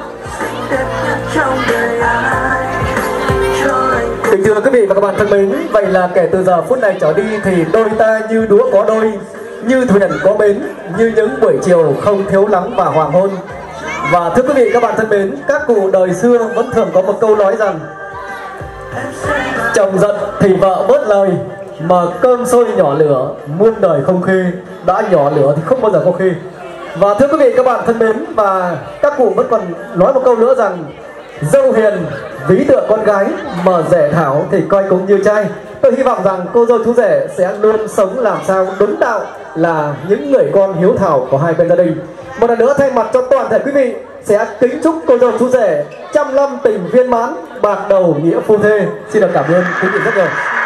Kính thưa quý vị và các bạn thân mến, vậy là kể từ giờ phút này trở đi thì đôi ta như đũa có đôi, như thuyền có bến, như những buổi chiều không thiếu nắng và hoàng hôn. Và thưa quý vị các bạn thân mến, các cụ đời xưa vẫn thường có một câu nói rằng chồng giận thì vợ bớt lời, mà cơm sôi nhỏ lửa muôn đời không khê. Đã nhỏ lửa thì không bao giờ có khê. Và thưa quý vị các bạn thân mến, và các cụ vẫn còn nói một câu nữa rằng dâu hiền ví tựa con gái, mà rể Thảo thì coi cũng như trai. Tôi hy vọng rằng cô dâu chú rể sẽ luôn sống làm sao đúng đạo, là những người con hiếu thảo của hai bên gia đình. Một lần nữa thay mặt cho toàn thể quý vị sẽ kính chúc cô dâu chú rể trăm năm tình viên mãn, bạc đầu nghĩa phu thê. Xin được cảm ơn quý vị rất nhiều.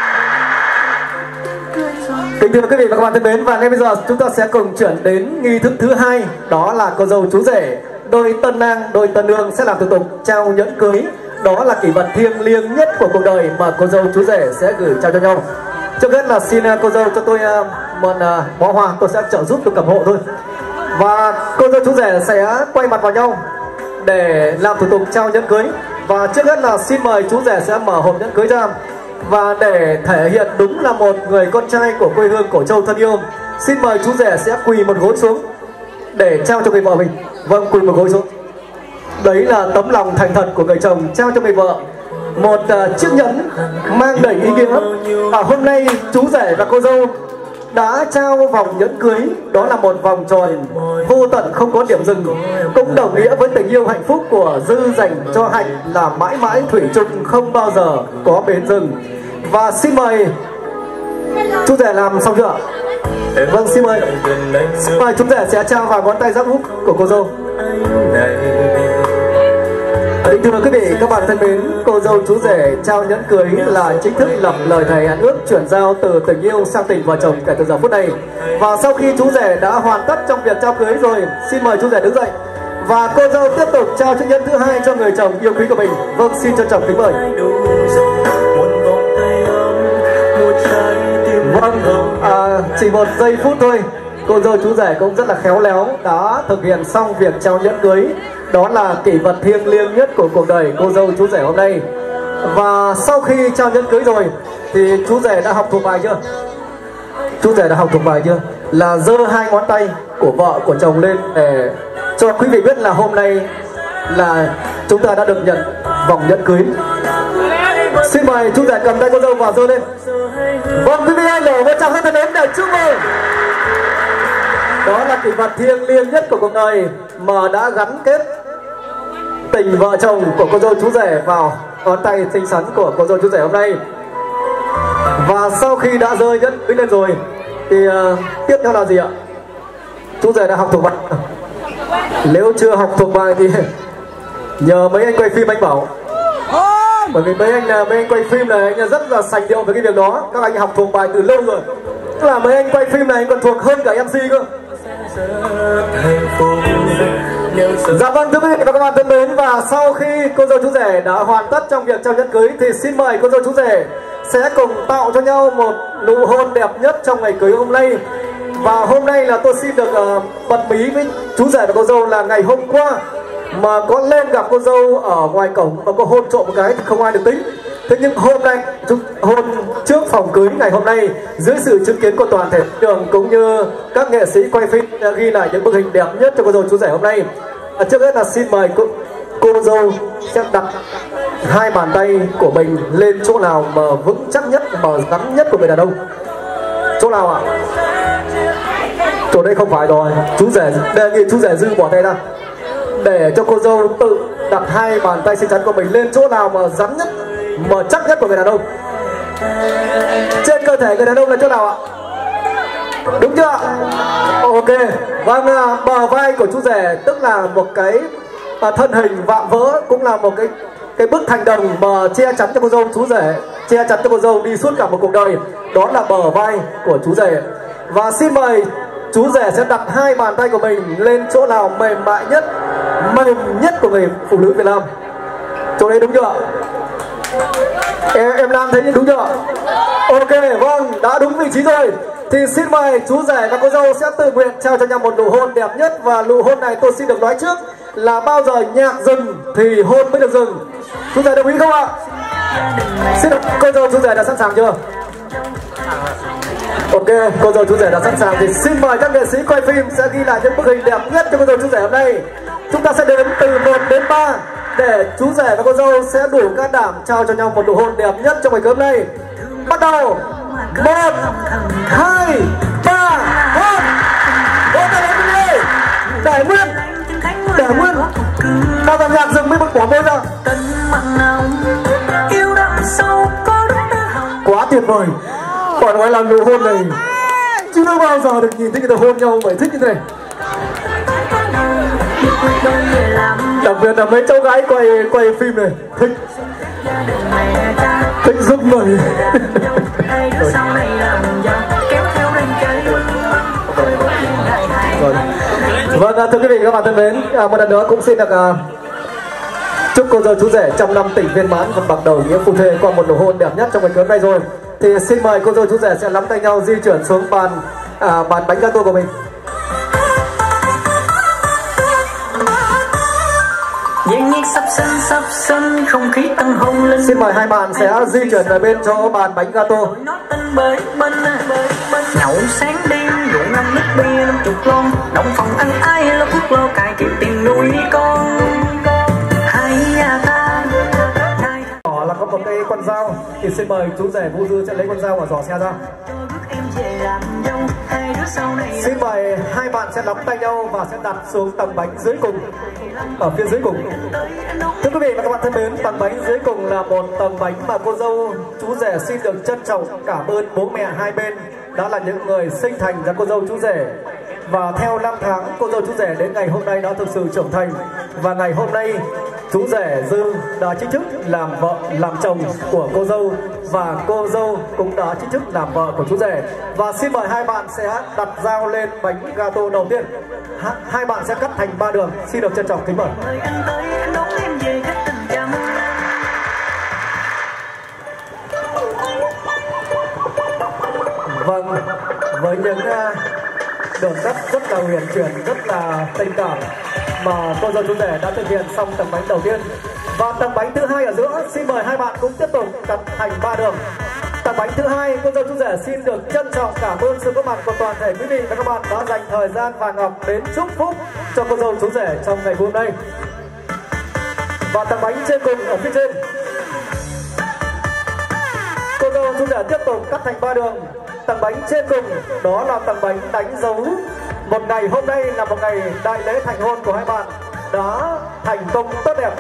Kính thưa quý vị và các bạn thân mến, và ngay bây giờ chúng ta sẽ cùng chuyển đến nghi thức thứ hai, đó là cô dâu chú rể, đôi tân nang, đôi tân nương sẽ làm thủ tục trao nhẫn cưới. Đó là kỷ vật thiêng liêng nhất của cuộc đời mà cô dâu chú rể sẽ gửi trao cho nhau. Trước hết là xin cô dâu cho tôi một bó hoa, tôi sẽ trợ giúp tôi cầm hộ thôi. Và cô dâu chú rể sẽ quay mặt vào nhau để làm thủ tục trao nhẫn cưới. Và trước hết là xin mời chú rể sẽ mở hộp nhẫn cưới ra. Và để thể hiện đúng là một người con trai của quê hương Cổ Châu thân yêu, xin mời chú rể sẽ quỳ một gối xuống để trao cho người vợ mình. Vâng, quỳ một gối xuống. Đấy là tấm lòng thành thật của người chồng trao cho người vợ một uh, chiếc nhẫn mang đầy ý nghĩa. Và hôm nay chú rể và cô dâu đã trao vòng nhẫn cưới. Đó là một vòng tròn vô tận không có điểm dừng, cũng đồng nghĩa với tình yêu hạnh phúc của Dư dành cho Hạnh là mãi mãi thủy chung, không bao giờ có bến dừng. Và xin mời chú rể làm xong chưa? Vâng, xin mời. Mời chú rể sẽ trao vào ngón tay giáp úp của cô dâu. Kính thưa quý vị các bạn thân mến, cô dâu chú rể trao nhẫn cưới là chính thức lập lời thề hẹn ước chuyển giao từ tình yêu sang tình vợ chồng kể từ giờ phút này. Và sau khi chú rể đã hoàn tất trong việc trao cưới rồi, xin mời chú rể đứng dậy và cô dâu tiếp tục trao chiếc nhẫn thứ hai cho người chồng yêu quý của mình. Vâng, xin trân trọng kính mời. Vâng, à, chỉ một giây phút thôi, cô dâu chú rể cũng rất là khéo léo đã thực hiện xong việc trao nhẫn cưới. Đó là kỷ vật thiêng liêng nhất của cuộc đời cô dâu chú rể hôm nay. Và sau khi trao nhẫn cưới rồi thì chú rể đã học thuộc bài chưa? Chú rể đã học thuộc bài chưa? Là giơ hai ngón tay của vợ của chồng lên để cho quý vị biết là hôm nay là chúng ta đã được nhận vòng nhẫn cưới. Xin mời chú rể cầm tay cô dâu và giơ lên. Vâng, quý vị ơi, nổ một tràng thân mến để chúc mừng. Đó là kỷ vật thiêng liêng nhất của cuộc đời mà đã gắn kết tình vợ chồng của cô dâu chú rể vào ngón tay xinh xắn của cô dâu chú rể hôm nay. Và sau khi đã rơi nhẫn cưới lên rồi thì uh, tiếp theo là gì ạ? Chú rể đã học thuộc bài. Nếu chưa học thuộc bài thì nhờ mấy anh quay phim anh bảo. Bởi vì mấy anh là mấy anh quay phim này anh rất là sành điệu với cái việc đó. Các anh học thuộc bài từ lâu rồi. Tức là mấy anh quay phim này anh còn thuộc hơn cả em xê cơ. Dạ vâng, thưa quý vị và các bạn thân mến, và sau khi cô dâu chú rể đã hoàn tất trong việc trao nhẫn cưới thì xin mời cô dâu chú rể sẽ cùng tạo cho nhau một nụ hôn đẹp nhất trong ngày cưới hôm nay. Và hôm nay là tôi xin được uh, bật mí với chú rể và cô dâu là ngày hôm qua mà có lên gặp cô dâu ở ngoài cổng và có hôn trộm một cái thì không ai được tính. Thế nhưng hôm nay, hôn trước phòng cưới ngày hôm nay, dưới sự chứng kiến của toàn thể trường cũng như các nghệ sĩ quay phim ghi lại những bức hình đẹp nhất cho cô dâu chú rể hôm nay. À, trước hết là xin mời cô, cô dâu sẽ đặt hai bàn tay của mình lên chỗ nào mà vững chắc nhất, mà gắn nhất của người đàn ông. Chỗ nào ạ? À? Chỗ đây không phải rồi. Chú rể đề nghị chú rể dư bỏ tay ra để cho cô dâu tự đặt hai bàn tay xinh xắn của mình lên chỗ nào mà rắn nhất, mà chắc nhất của người đàn ông. Trên cơ thể người đàn ông là chỗ nào ạ? Đúng chưa? Ok. Vâng, bờ vai của chú rể tức là một cái à, thân hình vạm vỡ, cũng là một cái cái bức thành đồng mà che chắn cho cô dâu chú rể, che chắn cho cô dâu đi suốt cả một cuộc đời. Đó là bờ vai của chú rể. Và xin mời chú rể sẽ đặt hai bàn tay của mình lên chỗ nào mềm mại nhất, mềm nhất của người phụ nữ Việt Nam. Chỗ đấy đúng chưa? Em, em làm thấy đúng chưa? Ok, vâng, đã đúng vị trí rồi. Thì xin mời chú rể và cô dâu sẽ tự nguyện trao cho nhau một nụ hôn đẹp nhất. Và nụ hôn này tôi xin được nói trước là bao giờ nhạc dừng thì hôn mới được dừng. Chú rể đồng ý không ạ? Xin được, cô dâu chú rể đã sẵn sàng chưa? Ok, cô dâu chú rể đã sẵn sàng thì xin mời các nghệ sĩ quay phim sẽ ghi lại những bức hình đẹp nhất cho cô dâu chú rể hôm nay. Chúng ta sẽ đếm từ một đến ba để chú rể và cô dâu sẽ đủ can đảm trao cho nhau một nụ hôn đẹp nhất trong ngày cưới hôm nay. Bắt đầu. Một, hai, ba, hôn. Hôn ta đến đi. Để nguyên. Để nguyên. Bao giờ nhạc dừng mới bật bỏ môi ra. Quá tuyệt vời. Còn nói là nụ hôn này chưa bao giờ được nhìn thấy người ta hôn nhau vậy, thích như thế này. Đặc biệt là mấy cháu gái quay quay phim này thích thích giúp người. Vâng, thưa quý vị các bạn thân mến, một lần nữa cũng xin được uh, chúc cô dâu chú rể trăm năm tình viên mãn và bạc đầu nghĩa phu thê qua một nụ hôn đẹp nhất trong ngày cưới hôm nay rồi. Thì xin mời cô dâu chú rể sẽ nắm tay nhau di chuyển xuống bàn à, bàn bánh gato của mình. Sắp sân, sắp sân, không khí tăng hồng lên. Xin mời hai bạn sẽ di chuyển ở bên chỗ bàn bánh gato. Nhậu sáng đêm rượu năm lít bia năm chục lon, động phòng ăn ai lo thuốc lo cài kịp tiền nuôi con. Hai ta Đó là có một cây con dao thì xin mời chú rể Vũ Dư sẽ lấy con dao và giỏ xe ra. em về làm dâu Xin mời hai bạn sẽ nắm tay nhau và sẽ đặt xuống tầng bánh dưới cùng, ở phía dưới cùng. Thưa quý vị và các bạn thân mến, tầng bánh dưới cùng là một tầng bánh mà cô dâu chú rể xin được trân trọng cảm ơn bố mẹ hai bên đã là những người sinh thành ra cô dâu chú rể. Và theo năm tháng, cô dâu chú rể đến ngày hôm nay đã thực sự trưởng thành. Và ngày hôm nay chú rể Dư đã chính thức làm vợ làm chồng của cô dâu, và cô dâu cũng đã chính thức làm vợ của chú rể. Và xin mời hai bạn sẽ đặt dao lên bánh gato đầu tiên. H hai bạn sẽ cắt thành ba đường. Xin được trân trọng kính mời. Vâng, với những uh, đường cắt rất là huyền chuyển, rất là tình cảm mà cô dâu chú rể đã thực hiện xong tầng bánh đầu tiên. Và tầng bánh thứ hai ở giữa, xin mời hai bạn cũng tiếp tục cắt thành ba đường. Tầng bánh thứ hai, cô dâu chú rể xin được trân trọng cảm ơn sự có mặt của toàn thể quý vị và các bạn đã dành thời gian vàng ngọc đến chúc phúc cho cô dâu chú rể trong ngày hôm nay. Và tầng bánh trên cùng ở phía trên, cô dâu chú rể tiếp tục cắt thành ba đường. Tầng bánh trên cùng đó là tầng bánh đánh dấu một ngày hôm nay là một ngày đại lễ thành hôn của hai bạn đã thành công tốt đẹp.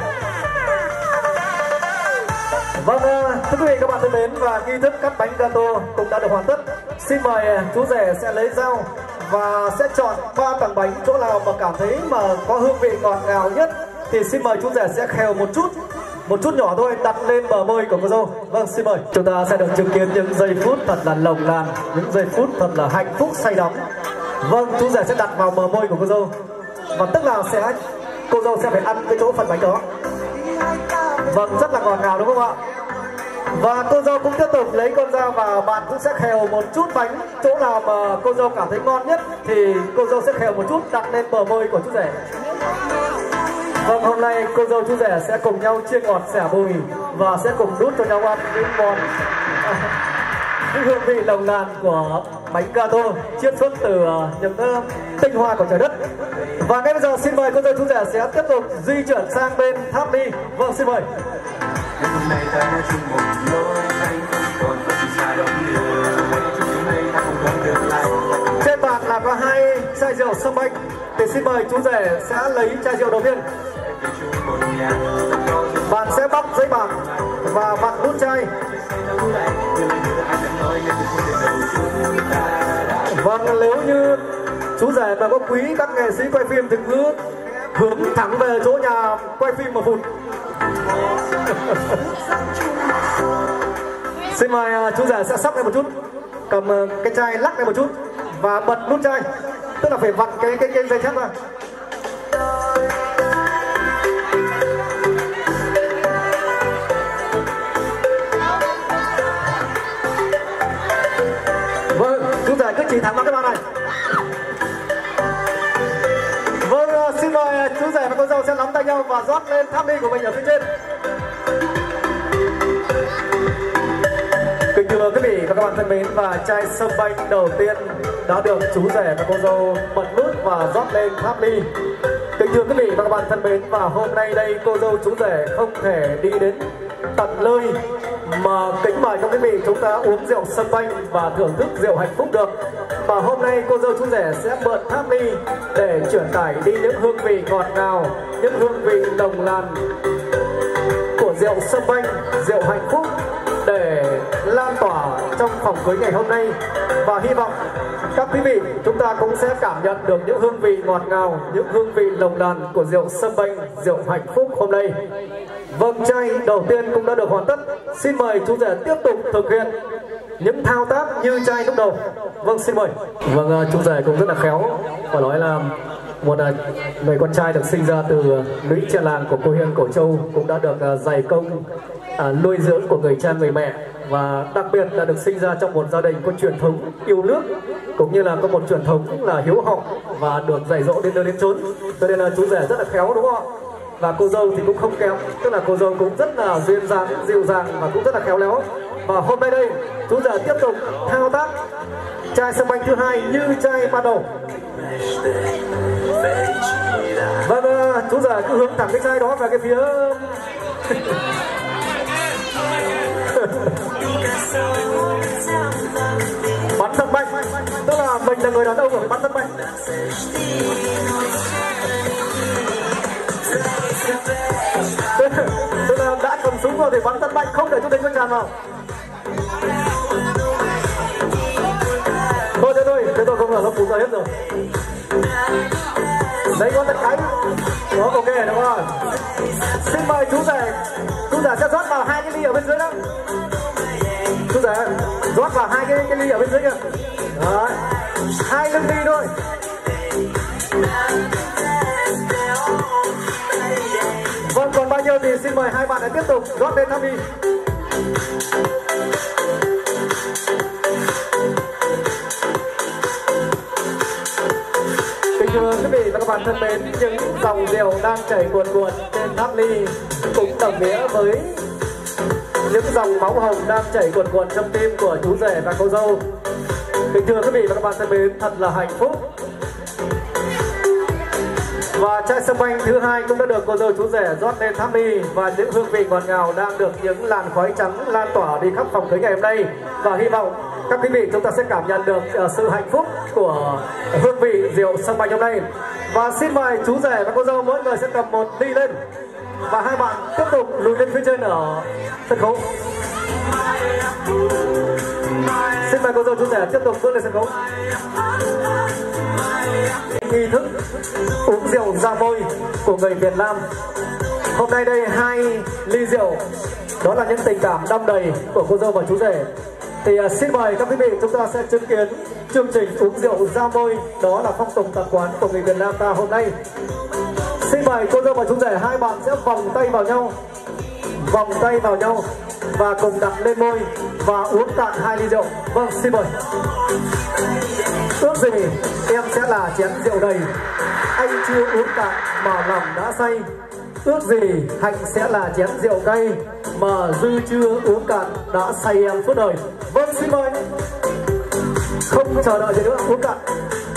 Vâng, thưa quý vị các bạn thân mến, và nghi thức cắt bánh gato cũng đã được hoàn tất. Xin mời chú rể sẽ lấy dao và sẽ chọn ba tầng bánh, chỗ nào mà cảm thấy mà có hương vị ngọt ngào nhất thì xin mời chú rể sẽ khều một chút, một chút nhỏ thôi, đặt lên bờ môi của cô dâu. Vâng, xin mời. Chúng ta sẽ được chứng kiến những giây phút thật là lồng làn, những giây phút thật là hạnh phúc say đắm. Vâng, chú rể sẽ đặt vào bờ môi của cô dâu, và tức là sẽ cô dâu sẽ phải ăn cái chỗ phần bánh đó. Vâng, rất là ngọt ngào đúng không ạ? Và cô dâu cũng tiếp tục lấy con dao và bạn cũng sẽ khều một chút bánh, chỗ nào mà cô dâu cảm thấy ngon nhất thì cô dâu sẽ khều một chút đặt lên bờ môi của chú rể. Vâng, hôm nay cô dâu chú rể sẽ cùng nhau chia ngọt xẻ bùi và sẽ cùng đút cho nhau ăn những món những hương vị nồng nàn của bánh gato chiết xuất từ những uh, tinh hoa của trời đất. Và ngay bây giờ xin mời cô dâu chú rể sẽ tiếp tục di chuyển sang bên tháp ly. Vâng, xin mời. Trên bàn là có hai chai rượu sâm banh, thì xin mời chú rể sẽ lấy chai rượu đầu tiên. Bạn sẽ bóc giấy bạc và bạn nút chai. Vâng, nếu như chú rể mà có quý các nghệ sĩ quay phim thì cứ hướng thẳng về chỗ nhà quay phim mà phụt. Xin mời chú rể sẽ sắp lên một chút, cầm cái chai lắc lên một chút và bật nút chai, tức là phải vặn cái cái cái dây thép ra. Vâng, chú rể cứ chỉ thẳng vào cái bàn này. Vâng, xin mời chú rể và cô dâu sẽ nắm tay nhau và rót lên tháp ly của mình ở phía trên. Kính thưa quý vị và các bạn thân mến, và chai sâm banh đầu tiên đã được chú rể và cô dâu bật nút và rót lên tháp ly. Kính thưa quý vị và các bạn thân mến, và hôm nay đây cô dâu chú rể không thể đi đến tận nơi mà kính mời các quý vị chúng ta uống rượu sâm banh và thưởng thức rượu hạnh phúc được. Và hôm nay cô dâu chú rể sẽ mượn tháp ly để truyền tải đi những hương vị ngọt ngào, những hương vị nồng nàn của rượu sâm banh, rượu hạnh phúc để lan tỏa trong phòng cưới ngày hôm nay. Và hy vọng các quý vị chúng ta cũng sẽ cảm nhận được những hương vị ngọt ngào, những hương vị nồng nàn của rượu sâm banh, rượu hạnh phúc hôm nay. Vâng, chai đầu tiên cũng đã được hoàn tất. Xin mời chú rể tiếp tục thực hiện những thao tác như chai lúc đầu. Vâng, xin mời. Vâng, chú rể cũng rất là khéo, phải nói là một người con trai được sinh ra từ lũy tre làng của cô Hiên Cổ Châu, cũng đã được dày công à, nuôi dưỡng của người cha người mẹ, và đặc biệt là được sinh ra trong một gia đình có truyền thống yêu nước, cũng như là có một truyền thống là hiếu học và được dạy dỗ đến nơi đến chốn. Cho nên là chú rể rất là khéo đúng không ạ? Và cô dâu thì cũng không kém, tức là cô dâu cũng rất là duyên dáng, dịu dàng và cũng rất là khéo léo. Và hôm nay đây chú rể tiếp tục thao tác chai sâm banh thứ hai như chai ban đầu. Vâng, chú rể cứ hướng thẳng cái chai đó về cái phía bắn thật mạnh, tức là mà mình là người đàn ông phải bắn sân bay. Tức là đã cầm súng rồi thì bắn sân bay, không để cho đánh tràn vào. Thôi thế thôi, thế tôi không ngờ nó phù ra hết rồi. Đấy có tất cái. Đó, ok đúng không? Xin mời chú rể. Chú rể sẽ rót vào hai cái ly ở bên dưới đó. Chú rể rót vào hai cái, cái ly ở bên dưới kìa. Đấy, hai lưng ly thôi. Vâng, còn bao nhiêu thì xin mời hai bạn hãy tiếp tục rót lên tham đi. Kính thưa quý vị và các bạn thân mến, những dòng rượu đang chảy cuồn cuộn trên tháp ly cũng đồng nghĩa với những dòng máu hồng đang chảy cuồn cuộn trong tim của chú rể và cô dâu. Kính thưa quý vị và các bạn thân mến, thật là hạnh phúc. Và chai sâm banh thứ hai cũng đã được cô dâu chú rể rót lên tháp ly, và những hương vị ngọt ngào đang được những làn khói trắng lan tỏa đi khắp phòng cưới ngày hôm nay. Và hy vọng các quý vị chúng ta sẽ cảm nhận được uh, sự hạnh phúc của hương vị rượu sâm banh hôm nay. Và xin mời chú rể và cô dâu mỗi người sẽ cầm một ly lên, và hai bạn tiếp tục lùi lên phía trên ở sân khấu. Xin mời cô dâu chú rể tiếp tục bước lên sân khấu. Nghi thức uống rượu ra môi của người Việt Nam. Hôm nay đây hai ly rượu, đó là những tình cảm đong đầy của cô dâu và chú rể. Thì uh, xin mời các quý vị chúng ta sẽ chứng kiến chương trình uống rượu ra môi, đó là phong tục tập quán của người Việt Nam ta hôm nay. Xin mời cô dâu và chú rể, hai bạn sẽ vòng tay vào nhau, vòng tay vào nhau và cùng đặt lên môi và uống cạn hai ly rượu. Vâng, xin mời. Ước gì em sẽ là chén rượu đầy, anh chưa uống cạn mà lòng đã say. Ước gì hạnh sẽ là chén rượu cay, mà dư chưa uống cạn đã say em suốt đời. Vâng, xin mời. Không chờ đợi gì nữa, uống cạn.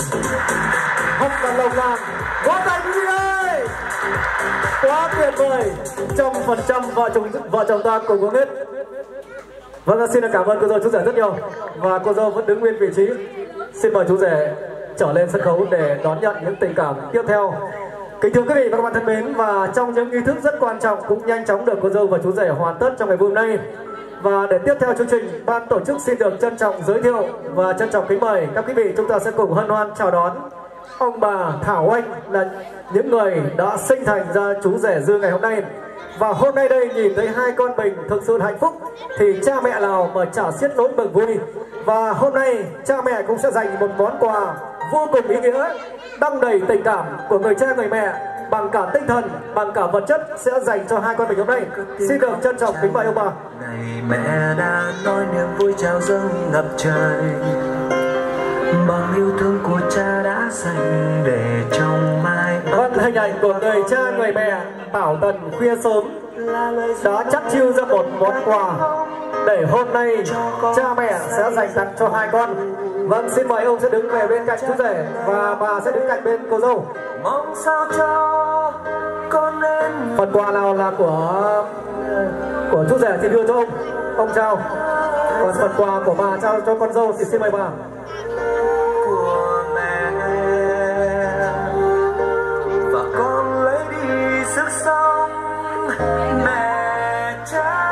Hấp và lồng làng, vỗ tay quý vị ơi. Quá tuyệt vời, trăm phần trăm vợ chồng vợ chồng ta cùng uống hết. Vâng, xin được cảm ơn cô dâu chú rể rất nhiều. Và cô dâu vẫn đứng nguyên vị trí. Xin mời chú rể trở lên sân khấu để đón nhận những tình cảm tiếp theo. Kính thưa quý vị và các bạn thân mến, và trong những nghi thức rất quan trọng cũng nhanh chóng được cô dâu và chú rể hoàn tất trong ngày hôm nay. Và để tiếp theo chương trình, ban tổ chức xin được trân trọng giới thiệu và trân trọng kính mời các quý vị chúng ta sẽ cùng hân hoan chào đón ông bà Thảo Anh, là những người đã sinh thành ra chú rể dư ngày hôm nay. Và hôm nay đây nhìn thấy hai con mình thực sự hạnh phúc thì cha mẹ nào mà chả xiết nỗi mừng vui. Và hôm nay cha mẹ cũng sẽ dành một món quà vô cùng ý nghĩa, đong đầy tình cảm của người cha người mẹ, bằng cả tinh thần, bằng cả vật chất sẽ dành cho hai con mình hôm nay. Xin được trân trọng kính mời ông bà. Này mẹ đã nói niềm vui trao dâng ngập trời, bao yêu thương của cha đã dành để trong mai. Vâng, hình ảnh của người cha người mẹ Bảo Tần khuya sớm đã chắt chiu ra một món quà để hôm nay cha mẹ sẽ dành tặng cho hai con. Vâng, xin mời ông sẽ đứng về bên cạnh chú rể và bà sẽ đứng cạnh bên cô dâu. Mong sao cho con nên Phần quà nào là của của chú rể thì đưa cho ông, ông trao. Còn phần quà của bà trao cho con dâu thì xin mời bà. của mẹ, và con lấy đi sức sống mẹ cha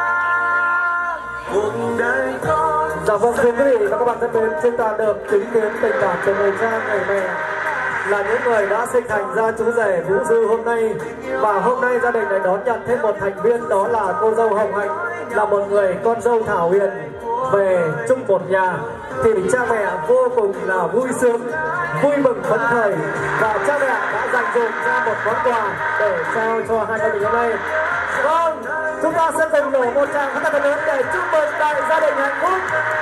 cuộc đời con. Dạ vâng, thưa quý vị và các bạn thân mến, chúng ta được chứng kiến tình cảm của người cha người mẹ, là những người đã sinh thành ra chú rể Vũ Dư hôm nay. Và hôm nay gia đình lại đón nhận thêm một thành viên, đó là cô dâu Hồng Hạnh, là một người con dâu Thảo Hiền về chung một nhà. Thì cha mẹ vô cùng là vui sướng, vui mừng phấn khởi, và cha mẹ đã dành dụm ra một món quà để trao cho hai con mình hôm nay. Vâng, chúng ta sẽ cùng nổ một tràng rất là lớn để chúc mừng đại gia đình hạnh phúc.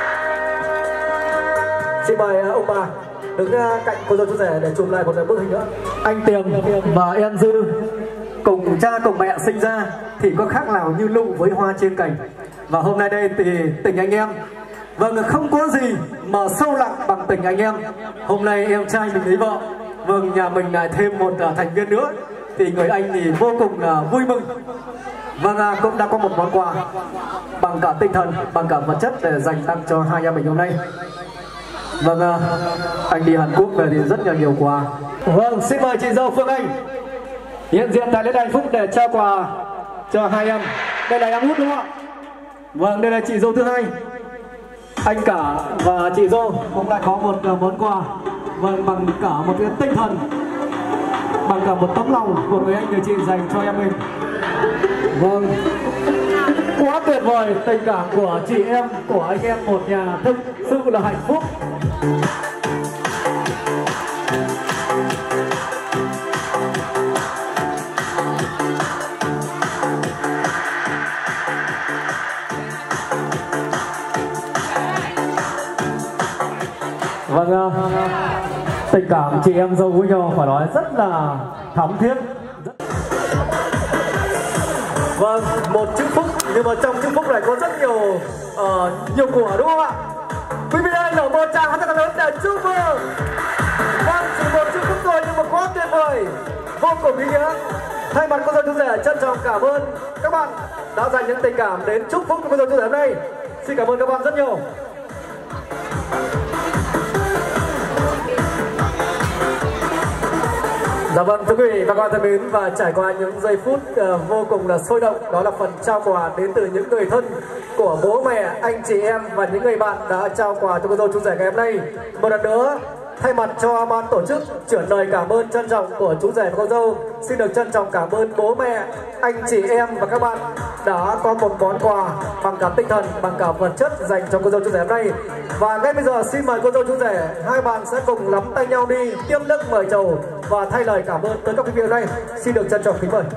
Xin mời ông bà đứng cạnh cô dâu chú rể để chụp lại một bức hình nữa. Anh Tiềm và Em Dư cùng cha cùng mẹ sinh ra thì có khác nào như lụ với hoa trên cành. Và hôm nay đây thì tình anh em, vâng, không có gì mà sâu lặng bằng tình anh em. Hôm nay em trai mình lấy vợ, vâng, nhà mình lại thêm một uh, thành viên nữa, thì người anh thì vô cùng uh, vui mừng. Vâng, uh, cũng đã có một món quà bằng cả tinh thần, bằng cả vật chất để dành tặng cho hai em mình hôm nay. Vâng, anh đi Hàn Quốc về thì rất là nhiều quà. Vâng, xin mời chị dâu Phương Anh hiện diện tại lễ đài hạnh phúc để trao quà cho hai em. Đây là em út đúng không ạ? Vâng, đây là chị dâu thứ hai. Anh cả và chị dâu cũng lại có một món quà, vâng, bằng cả một cái tinh thần, bằng cả một tấm lòng của người anh người chị dành cho em mình. Vâng, quá tuyệt vời, tình cảm của chị em, của anh em một nhà thực sự là hạnh phúc. Vâng, tình cảm chị em dâu với nhau phải nói rất là thắm thiết. Vâng, một chữ phúc, nhưng mà trong chữ phúc này có rất nhiều uh, nhiều của đúng không ạ? Quý vị ơi, nổ một tràng hát thật lớn để chúc mừng. Vâng, chỉ một chữ phúc thôi nhưng mà quá tuyệt vời, vô cùng ý nghĩa. Thay mặt cô dâu chú rể trân trọng cảm ơn các bạn đã dành những tình cảm đến chúc phúc của cô dâu chú rể hôm nay. Xin cảm ơn các bạn rất nhiều. Dạ vâng, thưa quý vị và các bạn thân mến, và trải qua những giây phút uh, vô cùng là sôi động, đó là phần trao quà đến từ những người thân của bố mẹ, anh chị em và những người bạn đã trao quà cho cô dâu chú rể ngày hôm nay. Một lần nữa, thay mặt cho ban tổ chức chuyển lời cảm ơn trân trọng của chú rể và cô dâu, xin được trân trọng cảm ơn bố mẹ, anh chị em và các bạn đã có một món quà bằng cả tinh thần, bằng cả vật chất dành cho cô dâu chú rể hôm nay. Và ngay bây giờ xin mời cô dâu chú rể, hai bạn sẽ cùng nắm tay nhau đi tiếp nước mời chầu và thay lời cảm ơn tới các quý vị hôm nay. Xin được trân trọng kính mời.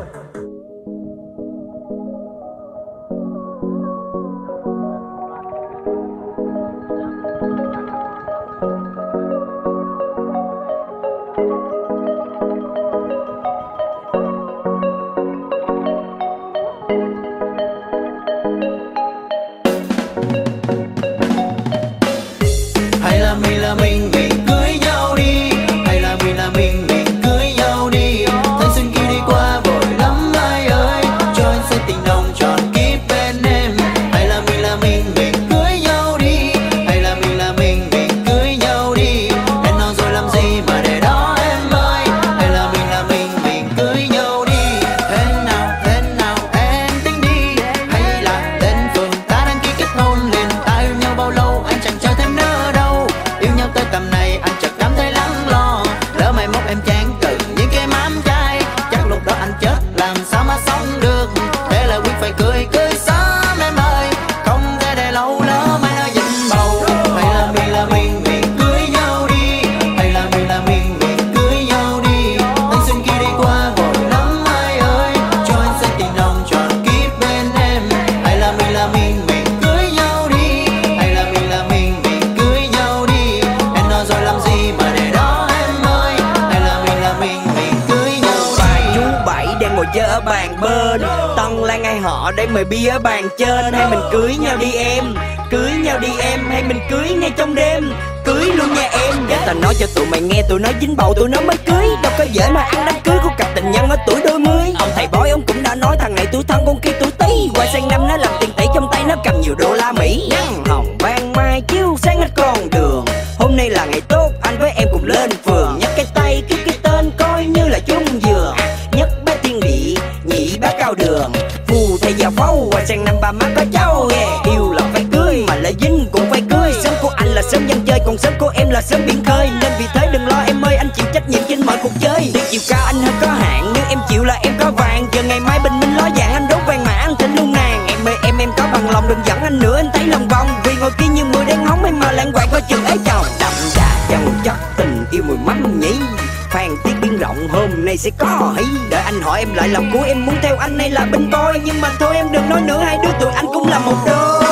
ở bàn bên, Tân Lan ai họ để mời bia ở bàn trên. Hay mình cưới nhau đi em, cưới nhau đi em, hay mình cưới ngay trong đêm, cưới luôn nha em. Để tao nói cho tụi mày nghe, tụi nó dính bầu tụi nó mới cưới. Đâu có dễ mà ăn đám cưới của cặp tình nhân ở tuổi đôi mươi. Ông thầy bói ông cũng đã nói thằng này tuổi thân con kia tuổi Tý. Qua sang năm nó làm tiền tỷ, trong tay nó cầm nhiều đô la Mỹ. Nắng hồng ban mai chiếu sáng hết con đường. Hôm nay là ngày tốt, anh với em cùng lên phường. Nhấc cái tay kêu cái tên coi như là chung giường. Nhất bác tiên địa, nhị bác cao đường. Phù thầy già phâu, qua sang năm ba má có cháu. Yeah. Yêu là phải cưới, mà lại dính cũng phải cưới. Sớm của anh là sớm dân chơi, còn sớm của em là sớm biển khơi. Nên vì thế đừng lo em ơi, anh chịu trách nhiệm trên mọi cuộc chơi. Tuy chiều cao anh hơi có hạn, nếu em chịu là em có vàng. Chờ ngày mai bình minh ló dạng, anh đốt vàng mà anh thịnh luôn nàng. Em ơi em em có bằng lòng, đừng dẫn anh nữa anh thấy lòng vòng. Vì ngồi kia như mưa đang hóng em mà lãng quạng coi chừng ấy chồng. Đậm đà trong chất tình yêu mùi mắm nhỉ. Phan tiết biên rộng hôm nay sẽ có hí. Đợi anh hỏi em lại lòng của em muốn theo anh hay là bên tôi. Nhưng mà thôi em đừng nói nữa, hai đứa tụi anh cũng là một đôi.